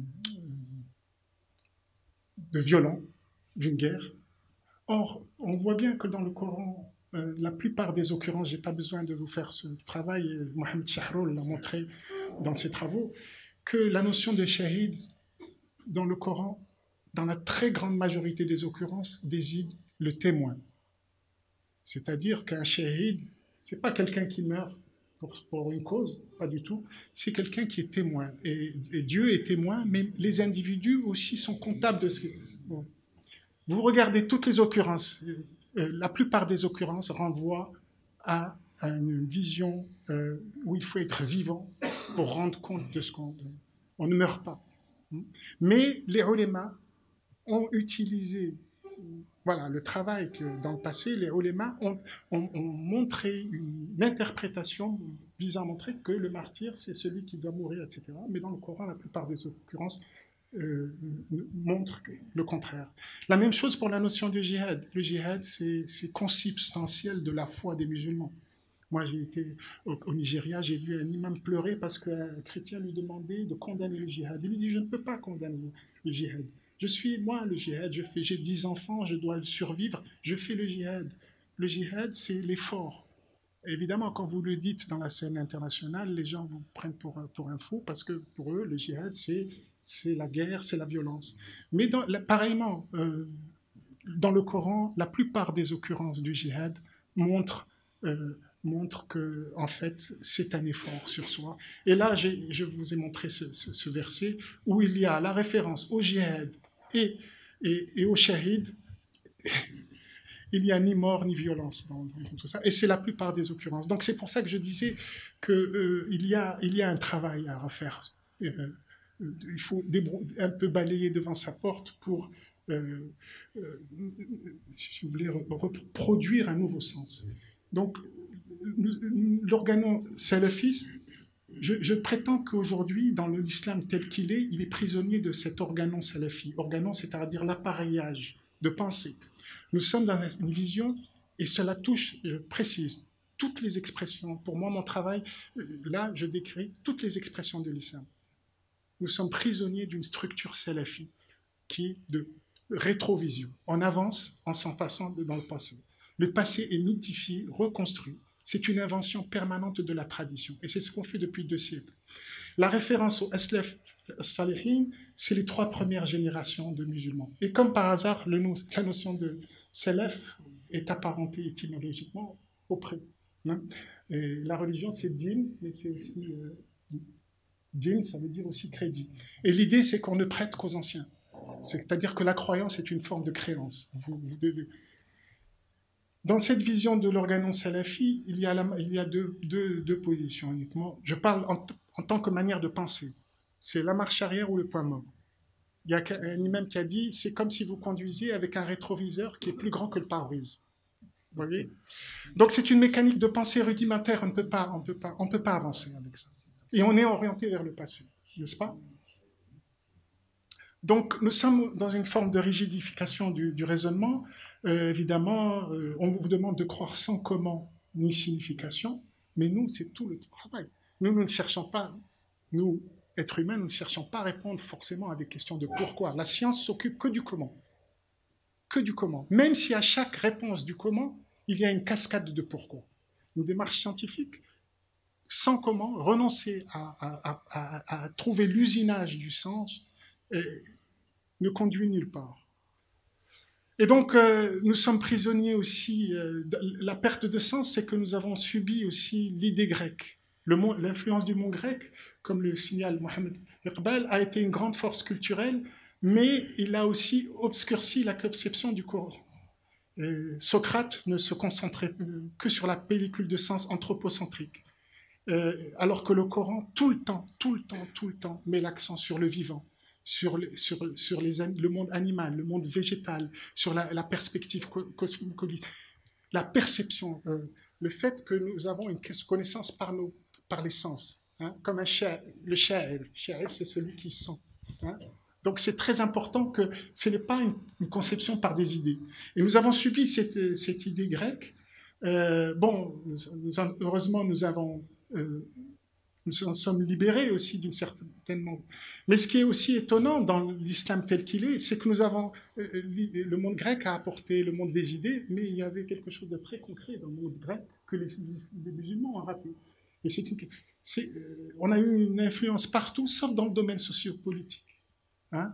violent, d'une guerre. Or, on voit bien que dans le Coran, la plupart des occurrences, je n'ai pas besoin de vous faire ce travail, Mohamed Shahroul l'a montré dans ses travaux, que la notion de shahid dans le Coran, dans la très grande majorité des occurrences, désigne le témoin. C'est-à-dire qu'un shahid, ce n'est pas quelqu'un qui meurt pour une cause, pas du tout, c'est quelqu'un qui est témoin. Et Dieu est témoin, mais les individus aussi sont comptables de ce que... Bon. Vous regardez toutes les occurrences, la plupart des occurrences renvoient à une vision où il faut être vivant pour rendre compte de ce qu'on ne meurt pas. Mais les ulémas ont utilisé le travail que dans le passé, les ulémas ont montré une interprétation visant à montrer que le martyr, c'est celui qui doit mourir, etc. Mais dans le Coran, la plupart des occurrences montrent le contraire. La même chose pour la notion de djihad. Le djihad, c'est consubstantiel de la foi des musulmans. Moi, j'ai été au Nigeria, j'ai vu un imam pleurer parce qu'un chrétien lui demandait de condamner le djihad. Il lui dit, je ne peux pas condamner le djihad. Le djihad, j'ai 10 enfants, je dois survivre, je fais le djihad. Le djihad, c'est l'effort. Évidemment, quand vous le dites dans la scène internationale, les gens vous prennent pour un fou parce que pour eux, le djihad, c'est la guerre, c'est la violence. Mais pareillement, dans le Coran, la plupart des occurrences du djihad montrent que, en fait, c'est un effort sur soi. Et là, je vous ai montré ce verset où il y a la référence au djihad et au shahid. Il n'y a ni mort ni violence dans tout ça. Et c'est la plupart des occurrences. Donc c'est pour ça que je disais qu'il y a un travail à refaire. Il faut un peu balayer devant sa porte pour, si vous voulez, produire un nouveau sens. Donc, l'organon salafiste, je prétends qu'aujourd'hui, dans l'islam tel qu'il est, il est prisonnier de cet organon salafi. Organon, c'est-à-dire l'appareillage de pensée. Nous sommes dans une vision, et cela touche, je précise, toutes les expressions. Pour moi, mon travail, là, je décris toutes les expressions de l'islam. Nous sommes prisonniers d'une structure salafi qui est de rétrovision. On avance en s'en passant dans le passé. Le passé est mythifié, reconstruit. C'est une invention permanente de la tradition. Et c'est ce qu'on fait depuis 2 siècles. La référence au Aslaf Salihin, c'est les 3 premières générations de musulmans. Et comme par hasard, la notion de Salaf est apparentée étymologiquement au pré. Et la religion, c'est din, mais c'est aussi din, ça veut dire aussi crédit. Et l'idée, c'est qu'on ne prête qu'aux anciens. C'est-à-dire que la croyance est une forme de créance. Vous devez... Dans cette vision de l'organon salafi, il y a deux positions uniquement. Je parle en tant que manière de penser. C'est la marche arrière ou le point mort. Il y a un imam qui a dit, c'est comme si vous conduisiez avec un rétroviseur qui est plus grand que le pare-brise. Vous voyez ? Donc c'est une mécanique de pensée rudimentaire, on ne peut pas avancer avec ça. Et on est orienté vers le passé, n'est-ce pas ? Donc nous sommes dans une forme de rigidification du raisonnement. Évidemment, on vous demande de croire sans comment ni signification, mais nous, c'est tout le travail. Nous ne cherchons pas, nous, êtres humains, nous ne cherchons pas à répondre forcément à des questions de pourquoi. La science s'occupe que du comment. Que du comment. Même si à chaque réponse du comment, il y a une cascade de pourquoi. Une démarche scientifique, sans comment, renoncer à trouver l'usinage du sens ne conduit nulle part. Et donc, nous sommes prisonniers aussi. La perte de sens, c'est que nous avons subi aussi l'idée grecque. L'influence du monde grec, comme le signale Mohamed Iqbal, a été une grande force culturelle, mais il a aussi obscurci la conception du Coran. Socrate ne se concentrait que sur la pellicule de sens anthropocentrique, alors que le Coran, tout le temps, met l'accent sur le vivant, sur le monde animal, le monde végétal, sur la perspective cosmologique, la perception, le fait que nous avons une connaissance par les sens, hein, comme le sha'ir. Sha'ir, c'est celui qui sent. Hein. Donc c'est très important que ce n'est pas une conception par des idées. Et nous avons subi cette idée grecque. Heureusement, nous en sommes libérés aussi d'une certaine manière. Mais ce qui est aussi étonnant dans l'islam tel qu'il est, c'est que nous avons le monde grec a apporté le monde des idées, mais il y avait quelque chose de très concret dans le monde grec que les musulmans ont raté. Et on a eu une influence partout, sauf dans le domaine sociopolitique. Hein?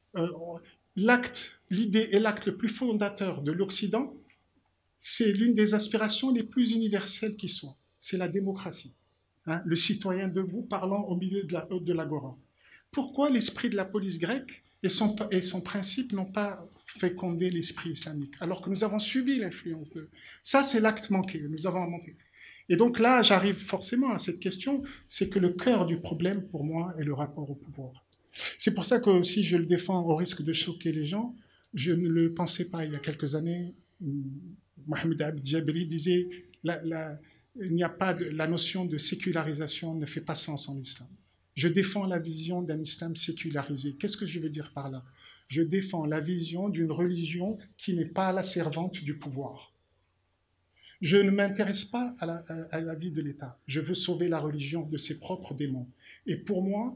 L'idée et l'acte le plus fondateur de l'Occident, c'est l'une des aspirations les plus universelles qui soit. C'est la démocratie. Hein? Le citoyen debout parlant au milieu de l'agora. Pourquoi l'esprit de la police grecque et son principe n'ont pas fécondé l'esprit islamique, alors que nous avons subi l'influence de... Ça, c'est l'acte manqué, nous avons manqué. Et donc là, j'arrive forcément à cette question, c'est que le cœur du problème, pour moi, est le rapport au pouvoir. C'est pour ça que si je le défends au risque de choquer les gens, je ne le pensais pas il y a quelques années. Mohamed Abd Jabri disait la notion de sécularisation ne fait pas sens en islam. Je défends la vision d'un islam sécularisé. Qu'est-ce que je veux dire par là ? Je défends la vision d'une religion qui n'est pas la servante du pouvoir. Je ne m'intéresse pas à la vie de l'État. Je veux sauver la religion de ses propres démons. Et pour moi,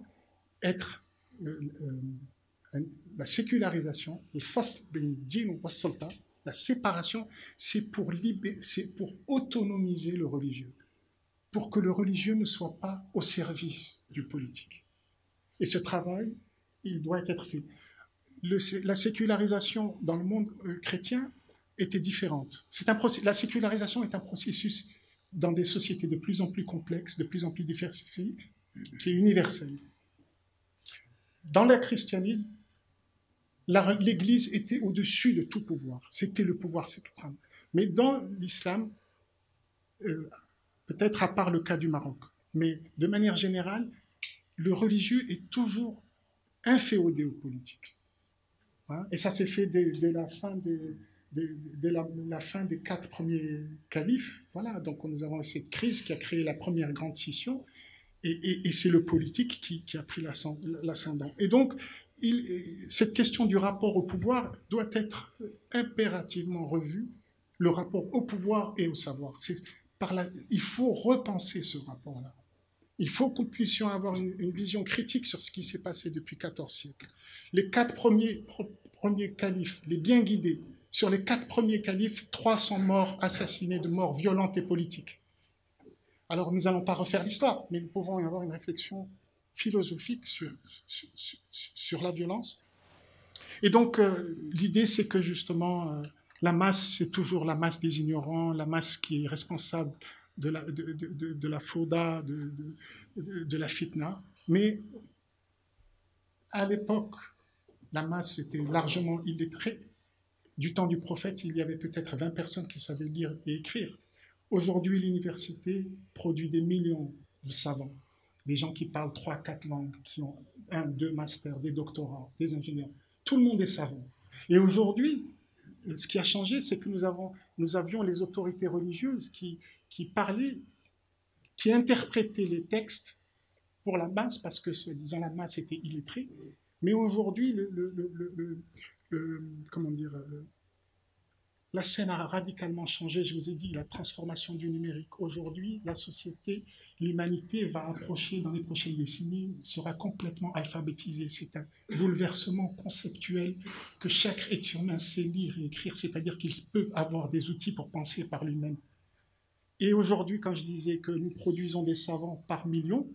la sécularisation, la séparation, c'est pour autonomiser le religieux, pour que le religieux ne soit pas au service du politique. Et ce travail, il doit être fait. La sécularisation dans le monde chrétien était différente. La sécularisation est un processus dans des sociétés de plus en plus complexes, de plus en plus diversifiées, qui est universel. Dans le christianisme, l'Église était au-dessus de tout pouvoir. C'était le pouvoir suprême. Mais dans l'islam, peut-être à part le cas du Maroc, mais de manière générale, le religieux est toujours inféodé au politique. Hein? Et ça s'est fait dès la fin des 4 premiers califes. Voilà, donc nous avons cette crise qui a créé la première grande scission. Et c'est le politique qui a pris l'ascendant. Et donc, cette question du rapport au pouvoir doit être impérativement revue, le rapport au pouvoir et au savoir. Il faut repenser ce rapport-là. Il faut que nous puissions avoir une vision critique sur ce qui s'est passé depuis 14 siècles. Les 4 premiers califes, les bien guidés, sur les 4 premiers califes, 3 sont morts, assassinés de morts violentes et politiques. Alors nous n'allons pas refaire l'histoire, mais nous pouvons y avoir une réflexion philosophique sur la violence. Et donc l'idée c'est que justement la masse, c'est toujours la masse des ignorants, la masse qui est responsable de la fauda, de la fitna. Mais à l'époque, la masse était largement illettrée. Du temps du prophète, il y avait peut-être 20 personnes qui savaient lire et écrire. Aujourd'hui, l'université produit des millions de savants, des gens qui parlent 3-4 langues, qui ont 1-2 masters, des doctorats, des ingénieurs. Tout le monde est savant. Et aujourd'hui, ce qui a changé, c'est que nous avions les autorités religieuses qui parlaient, qui interprétaient les textes pour la masse, parce que, soi-disant, la masse était illettrée. Mais aujourd'hui, comment dire, la scène a radicalement changé. Je vous ai dit, la transformation du numérique. Aujourd'hui, la société, l'humanité va approcher, dans les prochaines décennies, sera complètement alphabétisée. C'est un bouleversement conceptuel que chaque être humain sait lire et écrire, c'est-à-dire qu'il peut avoir des outils pour penser par lui-même. Et aujourd'hui, quand je disais que nous produisons des savants par millions,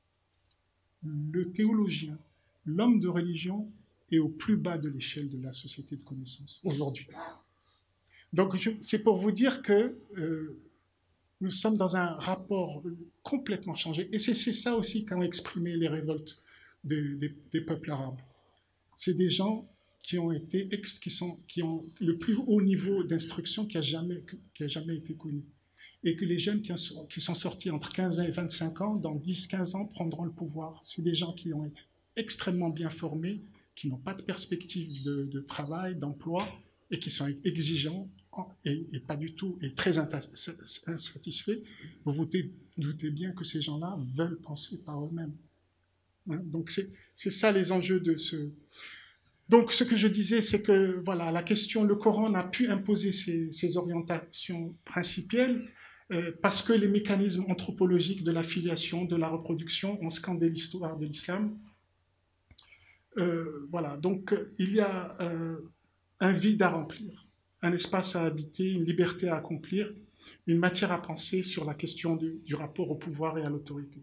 le théologien, l'homme de religion est au plus bas de l'échelle de la société de connaissance aujourd'hui. Donc c'est pour vous dire que nous sommes dans un rapport complètement changé. Et c'est ça aussi qu'ont exprimé les révoltes des peuples arabes. C'est des gens qui ont le plus haut niveau d'instruction qui a jamais été connu. Et que les jeunes qui sont sortis entre 15 et 25 ans, dans 10-15 ans, prendront le pouvoir. C'est des gens qui ont été extrêmement bien formés, qui n'ont pas de perspective de travail, d'emploi, et qui sont exigeants et pas du tout, et très insatisfaits. Vous vous doutez bien que ces gens-là veulent penser par eux-mêmes. Donc c'est ça les enjeux de ce... Donc ce que je disais, c'est que voilà, la question, le Coran n'a pu imposer ses orientations principielles parce que les mécanismes anthropologiques de la filiation, de la reproduction ont scandé l'histoire de l'islam. Voilà, donc il y a un vide à remplir, un espace à habiter, une liberté à accomplir, une matière à penser sur la question du rapport au pouvoir et à l'autorité.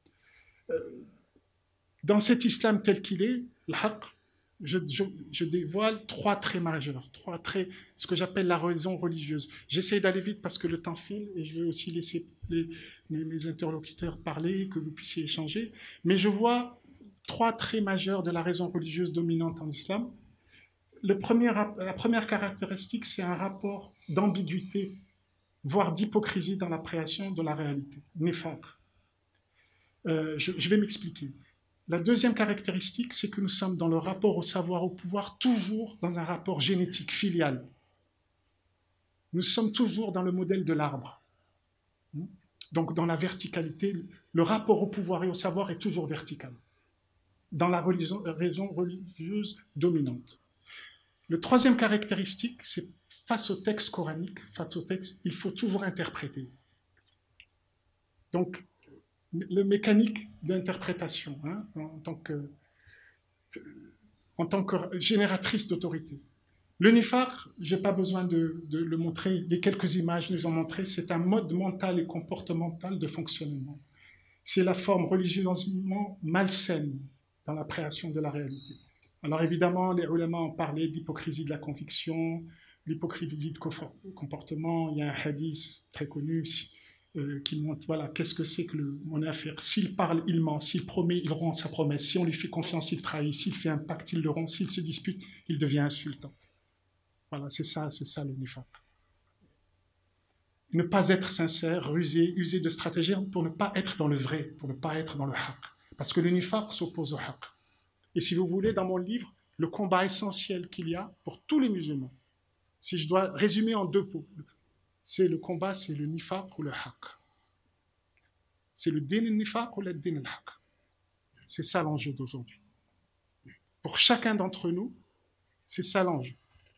Dans cet islam tel qu'il est, l'haq, je dévoile 3 traits majeurs, 3 traits, ce que j'appelle la raison religieuse. J'essaie d'aller vite parce que le temps file et je veux aussi laisser mes interlocuteurs parler, que vous puissiez échanger. Mais je vois 3 traits majeurs de la raison religieuse dominante en islam. La première caractéristique, c'est un rapport d'ambiguïté, voire d'hypocrisie dans l'appréhension de la réalité. Nifaq. Je vais m'expliquer. La deuxième caractéristique, c'est que nous sommes dans le rapport au savoir, au pouvoir, toujours dans un rapport génétique, filial. Nous sommes toujours dans le modèle de l'arbre. Donc dans la verticalité, le rapport au pouvoir et au savoir est toujours vertical, dans la raison religieuse dominante. Le troisième caractéristique, c'est face au texte coranique, il faut toujours interpréter. Donc, le mécanique d'interprétation, en tant que génératrice d'autorité. Le nifaq, je n'ai pas besoin de le montrer, les quelques images nous ont montré, c'est un mode mental et comportemental de fonctionnement. C'est la forme religieusement malsaine dans l'appréhension de la réalité. Alors évidemment, les ulama ont parlé d'hypocrisie de la conviction, l'hypocrisie de comportement. Il y a un hadith très connu qui montre, voilà, qu'est-ce que c'est que mon affaire. S'il parle, il ment. S'il promet, il rompt sa promesse. Si on lui fait confiance, il trahit. S'il fait un pacte, il le rompt. S'il se dispute, il devient insultant. Voilà, c'est ça le nifaq. Ne pas être sincère, user de stratégie pour ne pas être dans le vrai, pour ne pas être dans le haqq. Parce que le nifaq s'oppose au haqq. Et si vous voulez, dans mon livre, le combat essentiel qu'il y a pour tous les musulmans, si je dois résumer en 2 pots, c'est le combat, c'est le nifaq ou le haqq. C'est le din al-nifaq ou le din al-haqq. C'est ça l'enjeu d'aujourd'hui. pour chacun d'entre nous, c'est ça l'enjeu.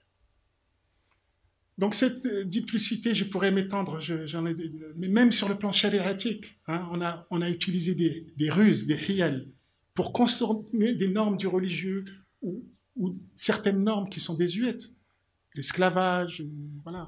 Donc cette duplicité, je pourrais m'étendre, mais même sur le plan chariatique, hein, on a utilisé des ruses, des hiyal, pour consommer des normes du religieux ou certaines normes qui sont désuètes. L'esclavage, voilà.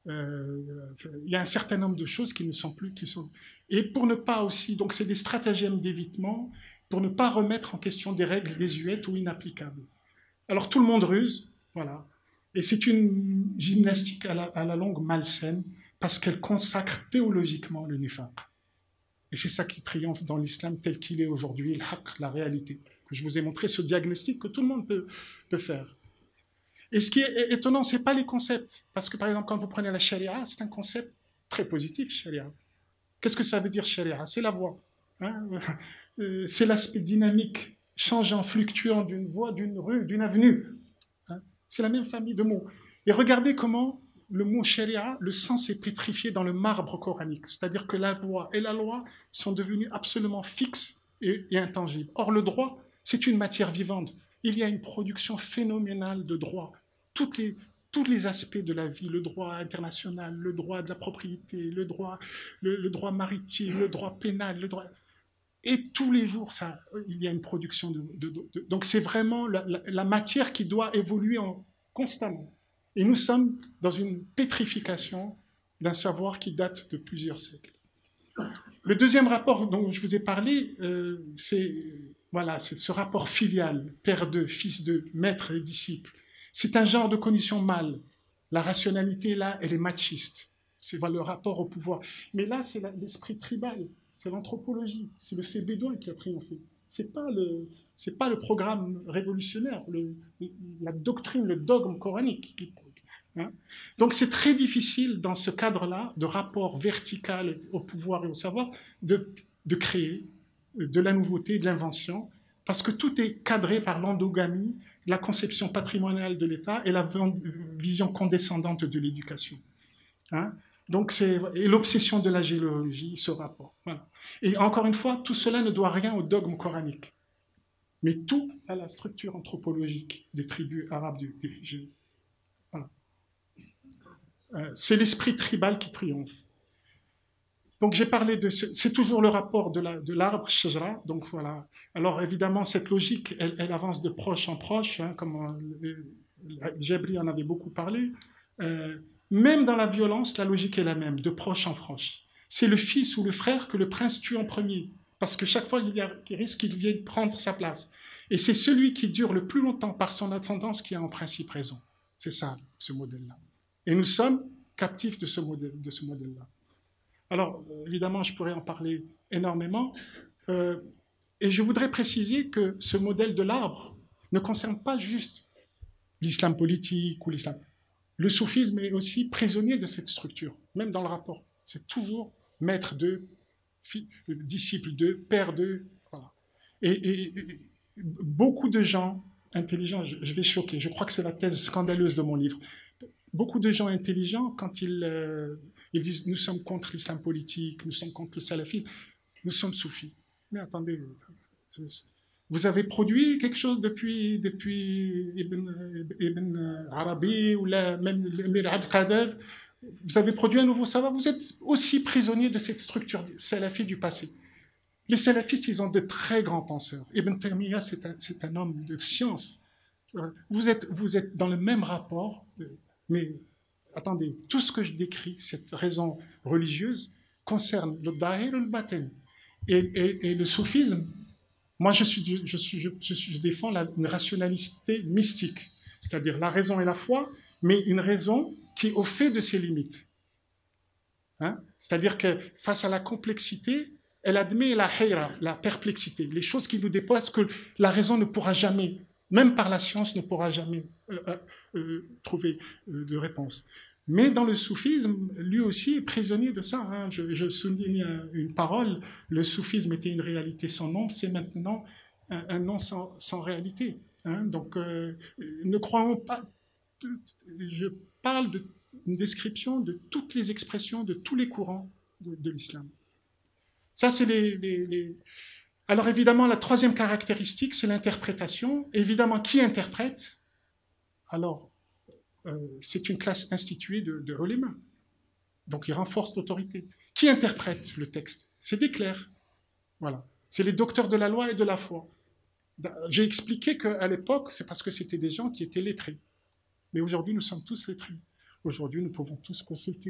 Il y a un certain nombre de choses qui ne sont plus, et pour ne pas aussi, donc c'est des stratagèmes d'évitement pour ne pas remettre en question des règles désuètes ou inapplicables. Alors tout le monde ruse, voilà. Et c'est une gymnastique à la longue malsaine parce qu'elle consacre théologiquement le nifaq. Et c'est ça qui triomphe dans l'islam tel qu'il est aujourd'hui, le haqq, la réalité. Que je vous ai montré ce diagnostic que tout le monde peut faire. Et ce qui est étonnant, ce n'est pas les concepts. Parce que par exemple, quand vous prenez la charia, c'est un concept très positif, charia. Qu'est-ce que ça veut dire charia? C'est la voie. Hein, c'est l'aspect dynamique, changeant, fluctuant d'une voie, d'une rue, d'une avenue. C'est la même famille de mots. Et regardez comment le mot sharia, le sens est pétrifié dans le marbre coranique. C'est-à-dire que la voie et la loi sont devenus absolument fixes et intangibles. Or, le droit, c'est une matière vivante. Il y a une production phénoménale de droits. Tous les aspects de la vie, le droit international, le droit de la propriété, le droit maritime, le droit pénal, le droit... Et tous les jours, il y a une production donc c'est vraiment la matière qui doit évoluer constamment. Et nous sommes dans une pétrification d'un savoir qui date de plusieurs siècles. Le deuxième rapport dont je vous ai parlé, c'est ce rapport filial, père d'eux, fils d'eux, maître et disciple. C'est un genre de cognition mâle. La rationalité, là, elle est machiste. C'est le rapport au pouvoir. Mais là, c'est l'esprit tribal. C'est l'anthropologie, c'est le fait bédouin qui a triomphé. C'est pas le programme révolutionnaire, la doctrine, le dogme coranique. Hein. Donc c'est très difficile dans ce cadre-là, de rapport vertical au pouvoir et au savoir, de créer de la nouveauté, de l'invention, parce que tout est cadré par l'endogamie, la conception patrimoniale de l'État et la vision condescendante de l'éducation. Hein. Donc et l'obsession de la généalogie, ce rapport. Voilà. Et encore une fois, tout cela ne doit rien au dogme coranique, mais tout à la structure anthropologique des tribus arabes du Hijaz. Voilà. C'est l'esprit tribal qui triomphe. Donc j'ai parlé c'est toujours le rapport de l'arbre shajara. Donc voilà. Alors évidemment cette logique, elle avance de proche en proche, hein, comme Jabri en avait beaucoup parlé. Même dans la violence, la logique est la même, de proche en proche. C'est le fils ou le frère que le prince tue en premier, parce que chaque fois, il risque qu'il vienne prendre sa place. Et c'est celui qui dure le plus longtemps par son attendance qui a en principe raison. C'est ça, ce modèle-là. Et nous sommes captifs de ce modèle-là. Alors, évidemment, je pourrais en parler énormément. Et je voudrais préciser que ce modèle de l'arbre ne concerne pas juste l'islam politique ou l'islam. Le soufisme est aussi prisonnier de cette structure, même dans le rapport. C'est toujours maître d'eux, disciple d'eux, père d'eux. Voilà. Et beaucoup de gens intelligents, je vais choquer, je crois que c'est la thèse scandaleuse de mon livre, beaucoup de gens intelligents, quand ils disent « nous sommes contre l'islam politique, nous sommes contre le salafisme, nous sommes soufis ». Mais attendez, vous avez produit quelque chose depuis Ibn Arabi ou même l'Emir Abd Qadir. Vous avez produit un nouveau savoir. Vous êtes aussi prisonnier de cette structure salafiste du passé. Les salafistes, ils ont de très grands penseurs. Ibn Taymiyyah, c'est un homme de science. Vous êtes dans le même rapport, mais attendez, tout ce que je décris, cette raison religieuse, concerne le dahir et le batin. Et le soufisme, moi, je défends une rationalité mystique, c'est-à-dire la raison et la foi, mais une raison qui est au fait de ses limites. Hein? C'est-à-dire que face à la complexité, elle admet la hayra, la perplexité, les choses qui nous dépassent que la raison ne pourra jamais, même par la science, ne pourra jamais trouver de réponse. Mais dans le soufisme, lui aussi est prisonnier de ça. Hein. Je souligne une parole, le soufisme était une réalité sans nom, c'est maintenant un nom sans réalité. Hein. Donc, ne croyons pas... Je parle d'une description de toutes les expressions, de tous les courants de l'islam. Ça, c'est Alors évidemment, la troisième caractéristique, c'est l'interprétation. Évidemment, qui interprète? Alors, c'est une classe instituée de ulama. Donc, il renforce l'autorité. Qui interprète le texte? C'est des clercs. Voilà. C'est les docteurs de la loi et de la foi. J'ai expliqué qu'à l'époque, c'est parce que c'était des gens qui étaient lettrés. Mais aujourd'hui, nous sommes tous lettrés. Aujourd'hui, nous pouvons tous consulter.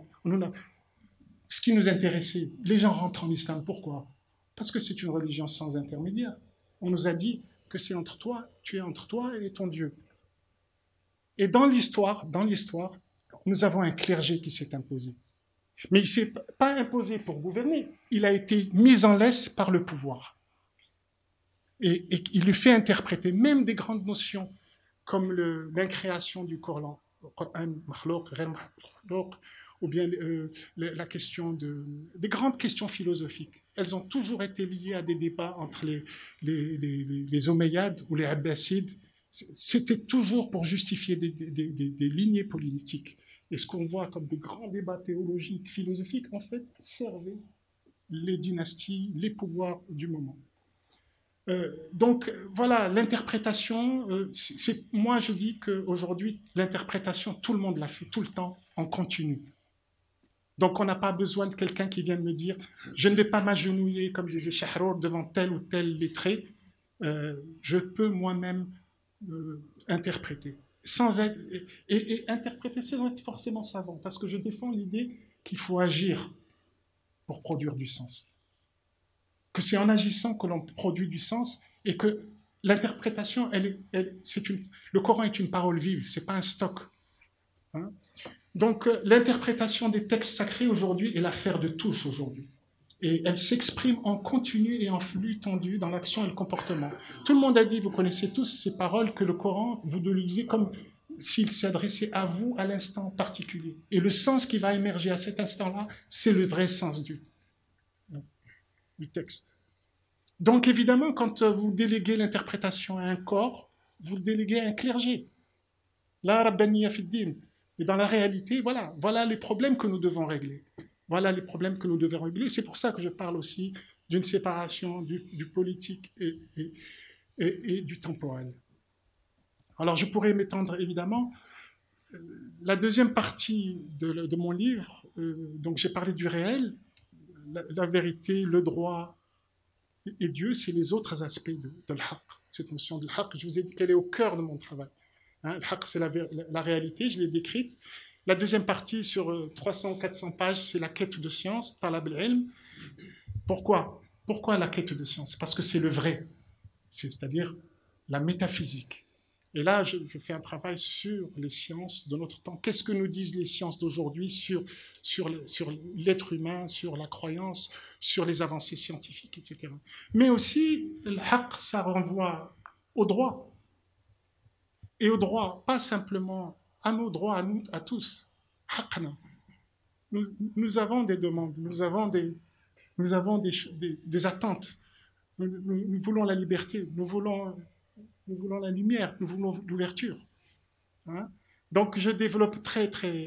Ce qui nous intéressait, les gens rentrent en islam. Pourquoi? Parce que c'est une religion sans intermédiaire. On nous a dit que c'est entre toi, tu es entre toi et ton Dieu. Et dans l'histoire, nous avons un clergé qui s'est imposé. Mais il ne s'est pas imposé pour gouverner. Il a été mis en laisse par le pouvoir. Et il lui fait interpréter même des grandes notions comme l'incréation du Coran, ou bien la question des grandes questions philosophiques. Elles ont toujours été liées à des débats entre les Omeyyades ou les Abbasides. C'était toujours pour justifier des lignées politiques. Et ce qu'on voit comme de grands débats théologiques, philosophiques, en fait, servaient les dynasties, les pouvoirs du moment. Donc voilà, l'interprétation, moi je dis qu'aujourd'hui, l'interprétation, tout le monde l'a fait, tout le temps, en continu. Donc on n'a pas besoin de quelqu'un qui vienne me dire « je ne vais pas m'agenouiller, comme disait Shahrour, devant tel ou tel lettré, je peux moi-même interpréter. » Et interpréter sans être forcément savant, parce que je défends l'idée qu'il faut agir pour produire du sens. Que c'est en agissant que l'on produit du sens et que l'interprétation, le Coran est une parole vive, c'est pas un stock. Hein? Donc l'interprétation des textes sacrés aujourd'hui est l'affaire de tous aujourd'hui. Et elle s'exprime en continu et en flux tendu dans l'action et le comportement. Tout le monde a dit, vous connaissez tous ces paroles, que le Coran, vous le lisez comme s'il s'adressait à vous à l'instant particulier. Et le sens qui va émerger à cet instant-là, c'est le vrai sens du texte. Donc évidemment, quand vous déléguez l'interprétation à un corps, vous le déléguez à un clergé. La rabbaniya fi ddin. Et dans la réalité, voilà les problèmes que nous devons régler. Voilà les problèmes que nous devons régler. C'est pour ça que je parle aussi d'une séparation du politique et du temporel. Alors je pourrais m'étendre évidemment. La deuxième partie de mon livre, donc j'ai parlé du réel, la vérité, le droit et Dieu, c'est les autres aspects de l'haq. Cette notion de l'haq, je vous ai dit qu'elle est au cœur de mon travail. Hein, l'haq, c'est la réalité, je l'ai décrite. La deuxième partie, sur 300-400 pages, c'est la quête de science, talab al-ilm. Pourquoi la quête de science? Parce que c'est le vrai, c'est-à-dire la métaphysique. Et là, je fais un travail sur les sciences de notre temps. Qu'est-ce que nous disent les sciences d'aujourd'hui sur l'être humain, sur la croyance, sur les avancées scientifiques, etc. Mais aussi, le haqq, ça renvoie au droit. Et au droit, pas simplement à nos droits, à nous, à tous. Haqqna. Nous avons des demandes, nous avons des attentes. Nous voulons la liberté, nous voulons la lumière, nous voulons l'ouverture. Hein? Donc je développe très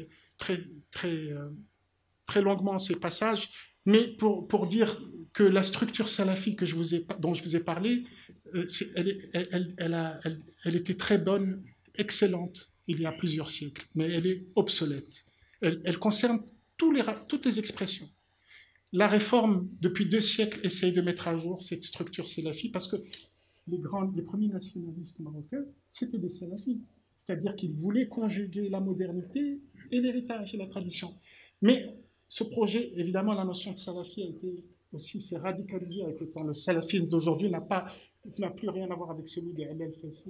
longuement ces passages, mais pour dire que la structure salafi dont je vous ai parlé, elle était très bonne, excellente, il y a plusieurs siècles, mais elle est obsolète. Elle concerne toutes les expressions. La réforme, depuis 2 siècles, essaye de mettre à jour cette structure salafi parce que les premiers nationalistes marocains, c'était des salafis. C'est-à-dire qu'ils voulaient conjuguer la modernité et l'héritage et la tradition. Mais ce projet, évidemment, la notion de salafi a été aussi, s'est radicalisée avec le temps. Le salafisme d'aujourd'hui n'a plus rien à voir avec celui des LLFC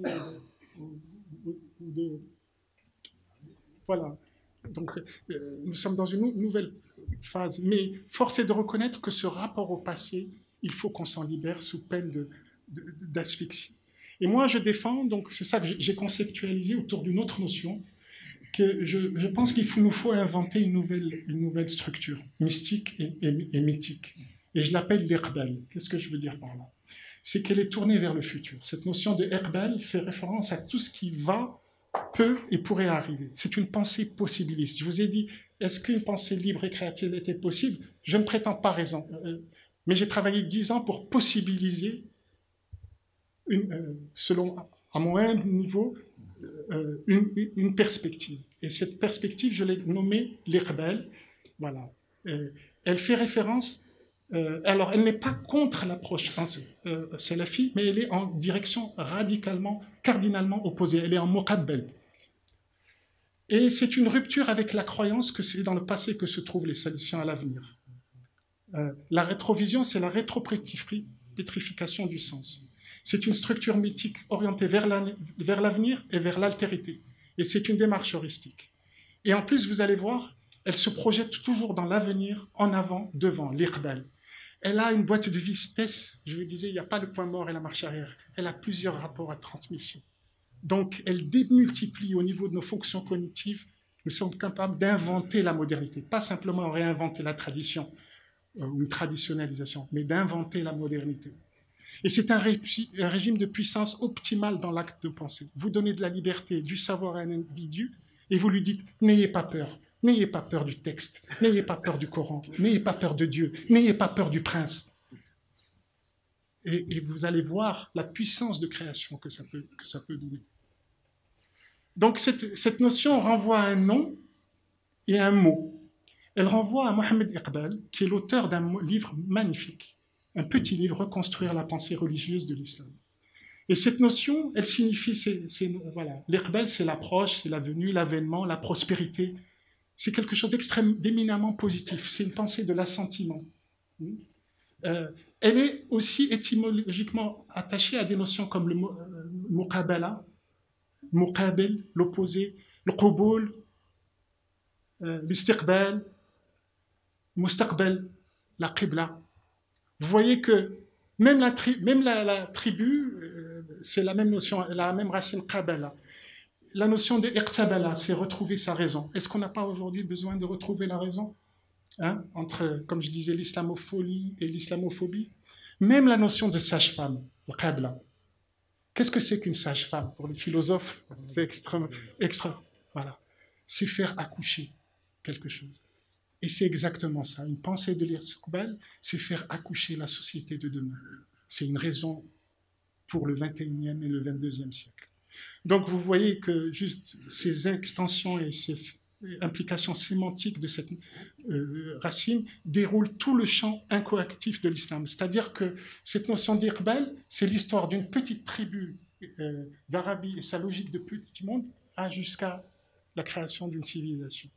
voilà. Donc, nous sommes dans une nouvelle phase. Mais force est de reconnaître que ce rapport au passé, il faut qu'on s'en libère sous peine d'asphyxie. Et moi, je défends, donc c'est ça que j'ai conceptualisé autour d'une autre notion, que je pense nous faut inventer une nouvelle structure, mystique et mythique. Et je l'appelle l'iqbal. Qu'est-ce que je veux dire par là? C'est qu'elle est tournée vers le futur. Cette notion de iqbal fait référence à tout ce qui va, peut et pourrait arriver. C'est une pensée possibiliste. Je vous ai dit, est-ce qu'une pensée libre et créative était possible? Je ne prétends pas Mais j'ai travaillé 10 ans pour possibiliser, selon, à mon humble niveau, une perspective. Et cette perspective, je l'ai nommée l'Iqbal. Voilà. Elle fait référence, alors elle n'est pas contre l'approche salafi, mais elle est en direction radicalement, cardinalement opposée. Elle est en muqabbal. Et c'est une rupture avec la croyance que c'est dans le passé que se trouvent les solutions à l'avenir. La rétrovision, c'est la rétropétrification du sens. C'est une structure mythique orientée vers l'avenir et vers l'altérité. Et c'est une démarche heuristique. Et en plus, vous allez voir, elle se projette toujours dans l'avenir, en avant, devant, l'Iqbal. Elle a une boîte de vitesse, je vous disais, il n'y a pas le point mort et la marche arrière. Elle a plusieurs rapports à transmission. Donc, elle démultiplie au niveau de nos fonctions cognitives. Nous sommes capables d'inventer la modernité, pas simplement réinventer la tradition ou une traditionnalisation, mais d'inventer la modernité. Et c'est un régime de puissance optimal dans l'acte de pensée. Vous donnez de la liberté, du savoir à un individu, et vous lui dites « n'ayez pas peur du texte, n'ayez pas peur du Coran, n'ayez pas peur de Dieu, n'ayez pas peur du prince ». Et vous allez voir la puissance de création que ça peut donner. Donc cette notion renvoie à un nom et à un mot. Elle renvoie à Mohamed Iqbal, qui est l'auteur d'un livre magnifique, un petit livre, Reconstruire la pensée religieuse de l'islam. Et cette notion, elle signifie, voilà, l'Iqbal, c'est l'approche, c'est la venue, l'avènement, la prospérité. C'est quelque chose d'éminemment positif. C'est une pensée de l'assentiment. Elle est aussi étymologiquement attachée à des notions comme le muqabala, muqabil, l'opposé, le qubul, l'istiqbal, mustaqbal, la qibla. Vous voyez que même la tribu, c'est la même notion, la même racine qabala. La notion de iqtabala, c'est retrouver sa raison. Est-ce qu'on n'a pas aujourd'hui besoin de retrouver la raison, entre, comme je disais, l'islamophobie et l'islamophobie? Même la notion de sage-femme, le qabla. Qu'est-ce que c'est qu'une sage-femme pour les philosophes? C'est extra. Voilà. C'est faire accoucher quelque chose. Et c'est exactement ça. Une pensée de l'Iqbal, c'est faire accoucher la société de demain. C'est une raison pour le 21e et le 22e siècle. Donc vous voyez que juste ces extensions et ces implications sémantiques de cette racine déroulent tout le champ incoactif de l'islam. C'est-à-dire que cette notion d'Iqbal, c'est l'histoire d'une petite tribu d'Arabie et sa logique de petit monde jusqu'à la création d'une civilisation.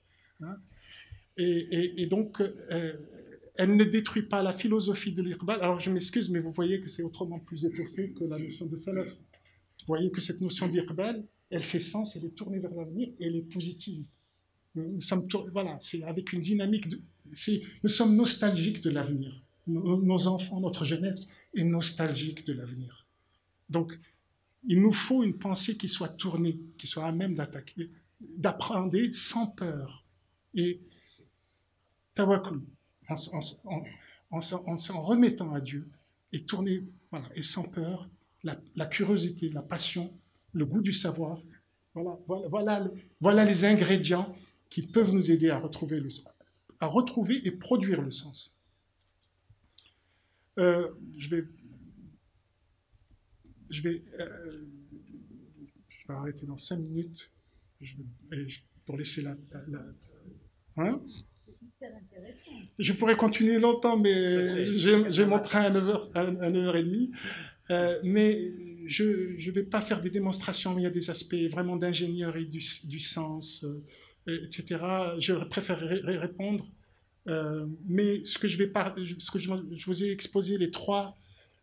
Et donc, elle ne détruit pas la philosophie de l'Iqbal. Alors, je m'excuse, mais vous voyez que c'est autrement plus étoffé que la notion de salaf. Vous voyez que cette notion d'Iqbal, elle fait sens, elle est tournée vers l'avenir, et elle est positive. Nous sommes, voilà, c'est avec une dynamique nous sommes nostalgiques de l'avenir. Nos enfants, notre jeunesse est nostalgique de l'avenir. Donc, il nous faut une pensée qui soit tournée, qui soit à même d'attaquer, d'apprendre sans peur. Et tawakkul, en s'en remettant à Dieu, et tourner, voilà, et sans peur, la curiosité, la passion, le goût du savoir. Voilà les ingrédients qui peuvent nous aider à retrouver et produire le sens. Je vais arrêter dans 5 minutes pour laisser je pourrais continuer longtemps, mais j'ai mon train à 9h30. Mais je ne vais pas faire des démonstrations, il y a des aspects vraiment d'ingénierie du sens, etc. Je préférerais répondre. Mais ce que je vous ai exposé, les trois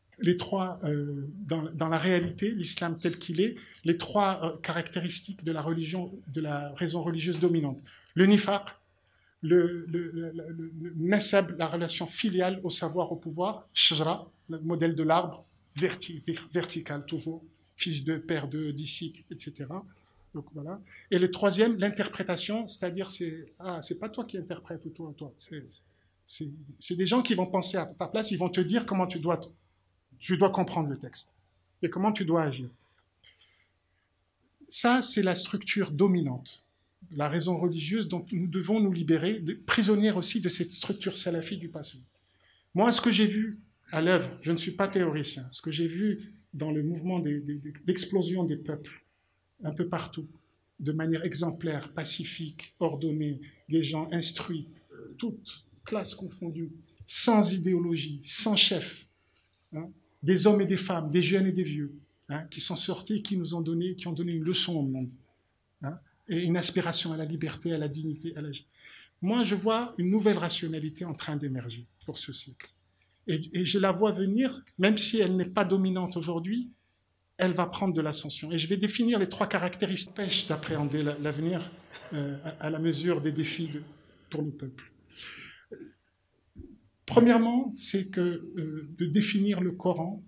dans la réalité, l'islam tel qu'il est, les trois caractéristiques de la religion, de la raison religieuse dominante. Le nifaq, le nasab, la relation filiale au savoir, au pouvoir, shajra, le modèle de l'arbre, vertical toujours, fils de, père de, disciple, etc. Donc voilà. Et le troisième, l'interprétation, c'est-à-dire c'est pas toi qui interprètes ou toi. C'est des gens qui vont penser à ta place, ils vont te dire comment tu dois comprendre le texte et comment tu dois agir. Ça, c'est la structure dominante, la raison religieuse dont nous devons nous libérer, prisonnières aussi de cette structure salafie du passé. Moi, ce que j'ai vu à l'œuvre, je ne suis pas théoricien, ce que j'ai vu dans le mouvement d'explosion des peuples, un peu partout, de manière exemplaire, pacifique, ordonnée, des gens instruits, toutes classes confondues, sans idéologie, sans chef, hein, des hommes et des femmes, des jeunes et des vieux, hein, qui sont sortis, qui ont donné une leçon au monde, hein, et une aspiration à la liberté, à la dignité, à la... Moi, je vois une nouvelle rationalité en train d'émerger pour ce siècle. Et je la vois venir, même si elle n'est pas dominante aujourd'hui, elle va prendre de l'ascension. Et je vais définir les 3 caractéristiques qui empêchent d'appréhender l'avenir à la mesure des défis pour le peuple. Premièrement, c'est que de définir le Coran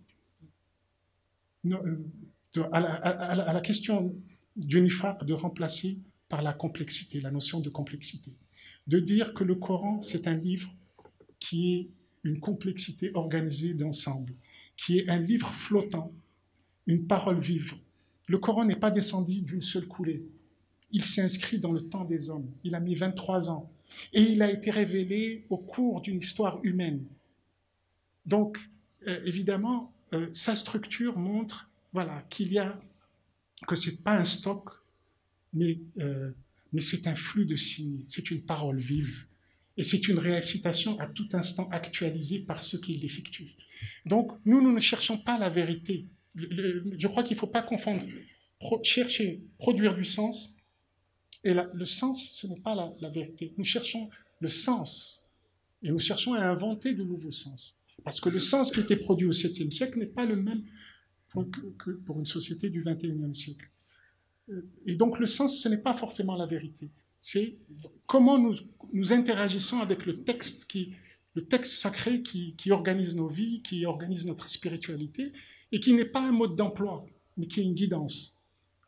à la question du nifaq, de remplacer par la complexité, la notion de complexité. De dire que le Coran, c'est un livre qui est une complexité organisée d'ensemble, qui est un livre flottant, une parole vive. Le Coran n'est pas descendu d'une seule coulée. Il s'inscrit dans le temps des hommes. Il a mis 23 ans. Et il a été révélé au cours d'une histoire humaine. Donc, évidemment, sa structure montre, voilà, que ce n'est pas un stock, mais c'est un flux de signes, c'est une parole vive. Et c'est une récitation à tout instant actualisée par ceux qui l'effectuent. Donc, nous ne cherchons pas la vérité. Je crois qu'il ne faut pas confondre chercher, produire du sens, et le sens, ce n'est pas la vérité. Nous cherchons le sens, et nous cherchons à inventer de nouveaux sens. Parce que le sens qui était produit au 7e siècle n'est pas le même que pour une société du 21e siècle. Et donc le sens, ce n'est pas forcément la vérité. C'est comment nous interagissons avec le texte sacré qui organise nos vies, qui organise notre spiritualité, et qui n'est pas un mode d'emploi, mais qui est une guidance.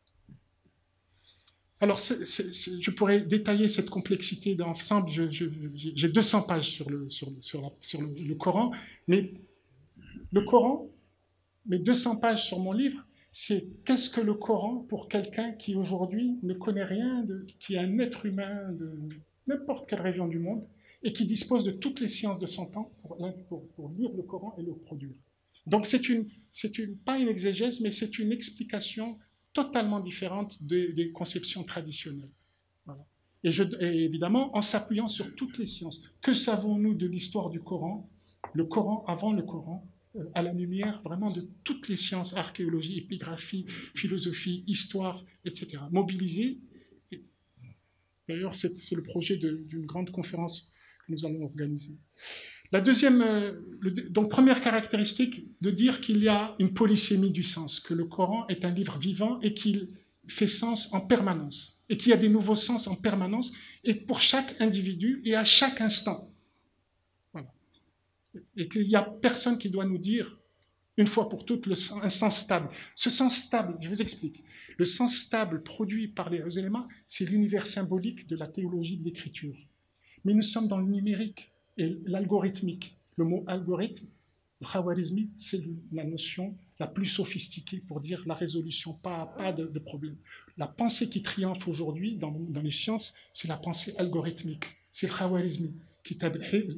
Alors, je pourrais détailler cette complexité d'ensemble. J'ai 200 pages sur le Coran, mais le Coran, mes 200 pages sur mon livre, c'est qu'est-ce que le Coran pour quelqu'un qui aujourd'hui ne connaît rien, qui est un être humain de n'importe quelle région du monde et qui dispose de toutes les sciences de son temps pour lire le Coran et le produire. Donc pas une exégèse, mais c'est une explication totalement différente des conceptions traditionnelles. Voilà. Et évidemment, en s'appuyant sur toutes les sciences. Que savons-nous de l'histoire du Coran, le Coran avant le Coran, à la lumière vraiment de toutes les sciences, archéologie, épigraphie, philosophie, histoire, etc. Mobilisées. D'ailleurs, c'est le projet d'une grande conférence que nous allons organiser. La deuxième, donc première caractéristique, de dire qu'il y a une polysémie du sens, que le Coran est un livre vivant et qu'il fait sens en permanence, et qu'il y a des nouveaux sens en permanence, et pour chaque individu et à chaque instant. Voilà. Et qu'il n'y a personne qui doit nous dire, une fois pour toutes, un sens stable. Ce sens stable, je vous explique. Le sens stable produit par les éléments, c'est l'univers symbolique de la théologie de l'écriture. Mais nous sommes dans le numérique et l'algorithmique. Le mot algorithme, le khawarizmi, c'est la notion la plus sophistiquée pour dire la résolution, pas à pas de problème. La pensée qui triomphe aujourd'hui dans les sciences, c'est la pensée algorithmique. C'est le khawarizmi. Kitab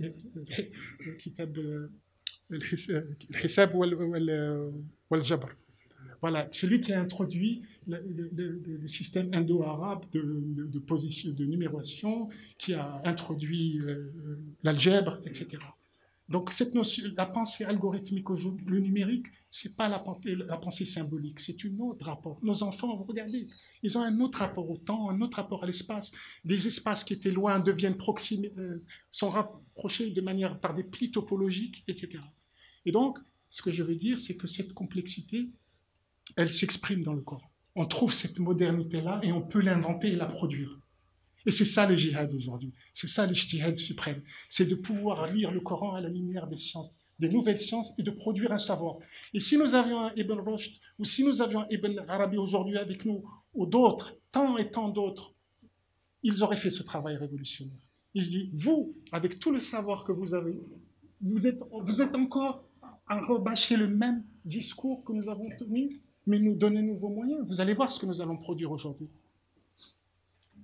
al-hisab wal-jabr. Voilà, c'est lui qui a introduit le système indo-arabe de numération, qui a introduit l'algèbre, etc. Donc cette notion, la pensée algorithmique aujourd'hui, le numérique, c'est pas la pensée symbolique, c'est un autre rapport. Nos enfants, vous regardez, ils ont un autre rapport au temps, un autre rapport à l'espace. Des espaces qui étaient loin deviennent sont rapprochés par des plis topologiques, etc. Et donc, ce que je veux dire, c'est que cette complexité, elle s'exprime dans le Coran. On trouve cette modernité-là et on peut l'inventer et la produire. Et c'est ça le djihad aujourd'hui. C'est ça l'ijtihad suprême. C'est de pouvoir lire le Coran à la lumière des sciences, des nouvelles sciences et de produire un savoir. Et si nous avions un Ibn Rushd ou si nous avions un Ibn Arabi aujourd'hui avec nous ou d'autres, tant et tant d'autres, ils auraient fait ce travail révolutionnaire. Et je dis, vous, avec tout le savoir que vous avez, vous êtes encore à rebâcher le même discours que nous avons tenu, mais nous donner de nouveaux moyens. Vous allez voir ce que nous allons produire aujourd'hui.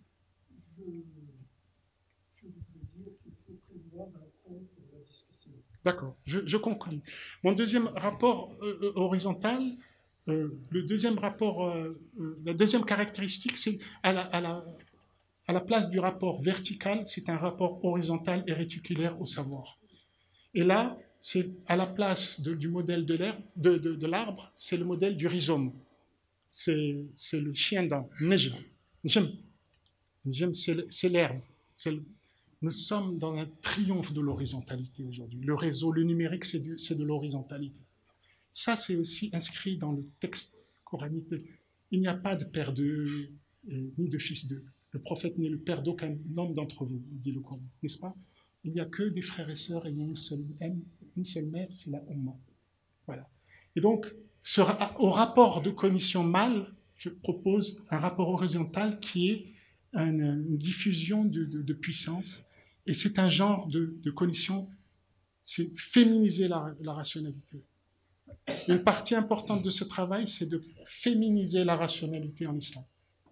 Je voudrais dire qu'il faut prévoir un compte pour la discussion. D'accord, je conclue. Mon deuxième rapport horizontal, le deuxième rapport, la deuxième caractéristique, c'est à la place du rapport vertical, c'est un rapport horizontal et réticulaire au savoir. Et là, c'est à la place du modèle de l'arbre, c'est le modèle du rhizome. C'est le chien d'un Nejem. Nejem, c'est l'herbe. Nous sommes dans un triomphe de l'horizontalité aujourd'hui. Le réseau, le numérique, c'est de l'horizontalité. Ça, c'est aussi inscrit dans le texte coranique. Il n'y a pas de père d'eux, ni de fils d'eux. Le prophète n'est le père d'aucun homme d'entre vous, dit le Coran, n'est-ce pas? Il n'y a que des frères et sœurs et une seule mère, c'est la Ummah. Voilà. Et donc, au rapport de cognition mâle, je propose un rapport horizontal qui est une diffusion de puissance. Et c'est un genre de cognition, c'est féminiser la rationalité. Une partie importante de ce travail, c'est de féminiser la rationalité en islam.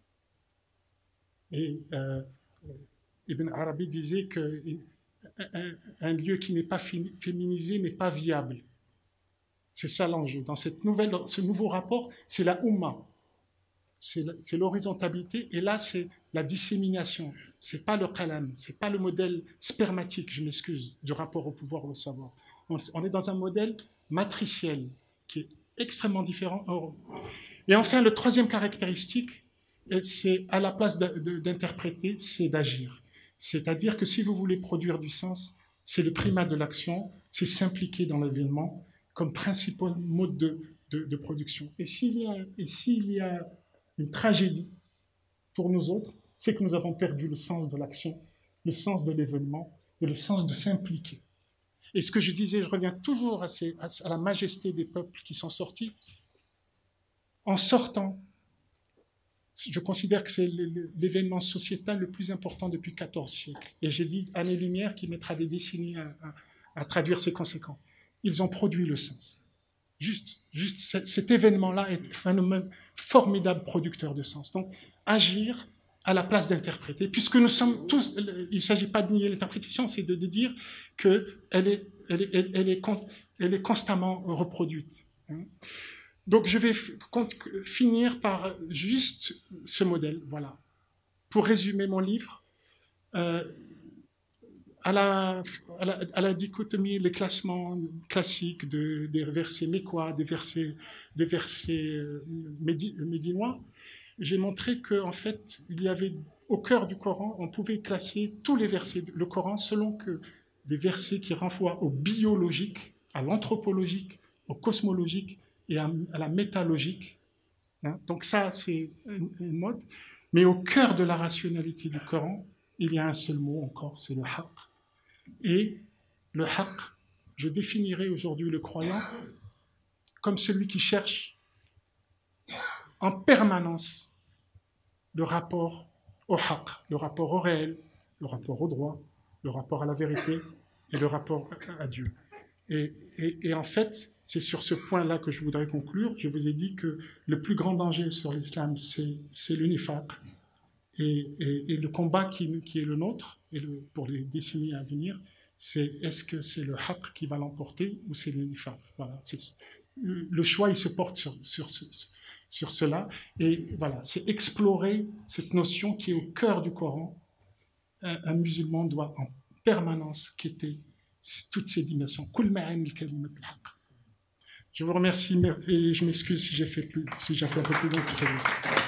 Et Ibn Arabi disait qu'un lieu qui n'est pas féminisé n'est pas viable. C'est ça l'enjeu. Dans ce nouveau rapport, c'est la Ummah. C'est l'horizontalité, et là, c'est la dissémination. C'est pas le qalam, c'est pas le modèle spermatique, je m'excuse, du rapport au pouvoir au savoir. On est dans un modèle matriciel qui est extrêmement différent. Et enfin, le troisième caractéristique, c'est à la place d'interpréter, c'est d'agir. C'est-à-dire que si vous voulez produire du sens, c'est le primat de l'action, c'est s'impliquer dans l'événement comme principal mode de production. Et s'il y a une tragédie pour nous autres, c'est que nous avons perdu le sens de l'action, le sens de l'événement et le sens de s'impliquer. Et ce que je disais, je reviens toujours à la majesté des peuples qui sont sortis. En sortant, je considère que c'est l'événement sociétal le plus important depuis 14 siècles. Et j'ai dit année-lumière qui mettra des décennies à traduire ses conséquences. Ils ont produit le sens. Juste cet événement-là est un phénomène formidable producteur de sens. Donc, agir à la place d'interpréter, puisque nous sommes tous, il ne s'agit pas de nier l'interprétation, c'est de dire qu'elle est constamment reproduite. Donc, je vais finir par juste ce modèle, voilà. Pour résumer mon livre, à la dichotomie, les classements classiques des versets mécois, des versets médinois, j'ai montré qu'en fait, il y avait au cœur du Coran, on pouvait classer tous les versets du Coran selon que des versets qui renvoient au biologique, à l'anthropologique, au cosmologique et à la métalogique. Donc ça, c'est une mode. Mais au cœur de la rationalité du Coran, il y a un seul mot encore, c'est le haqq. Et le haqq, je définirai aujourd'hui le croyant comme celui qui cherche en permanence le rapport au haqq, le rapport au réel, le rapport au droit, le rapport à la vérité et le rapport à Dieu. Et en fait, c'est sur ce point-là que je voudrais conclure. Je vous ai dit que le plus grand danger sur l'islam, c'est l'unifaq. Et le combat qui est le nôtre, pour les décennies à venir, c'est est-ce que c'est le haqq qui va l'emporter ou c'est l'unifaq. Voilà, le choix, il se porte sur cela. Et voilà, c'est explorer cette notion qui est au cœur du Coran. Un musulman doit en permanence quêter toutes ces dimensions. Je vous remercie et je m'excuse si j'ai fait un peu plus long.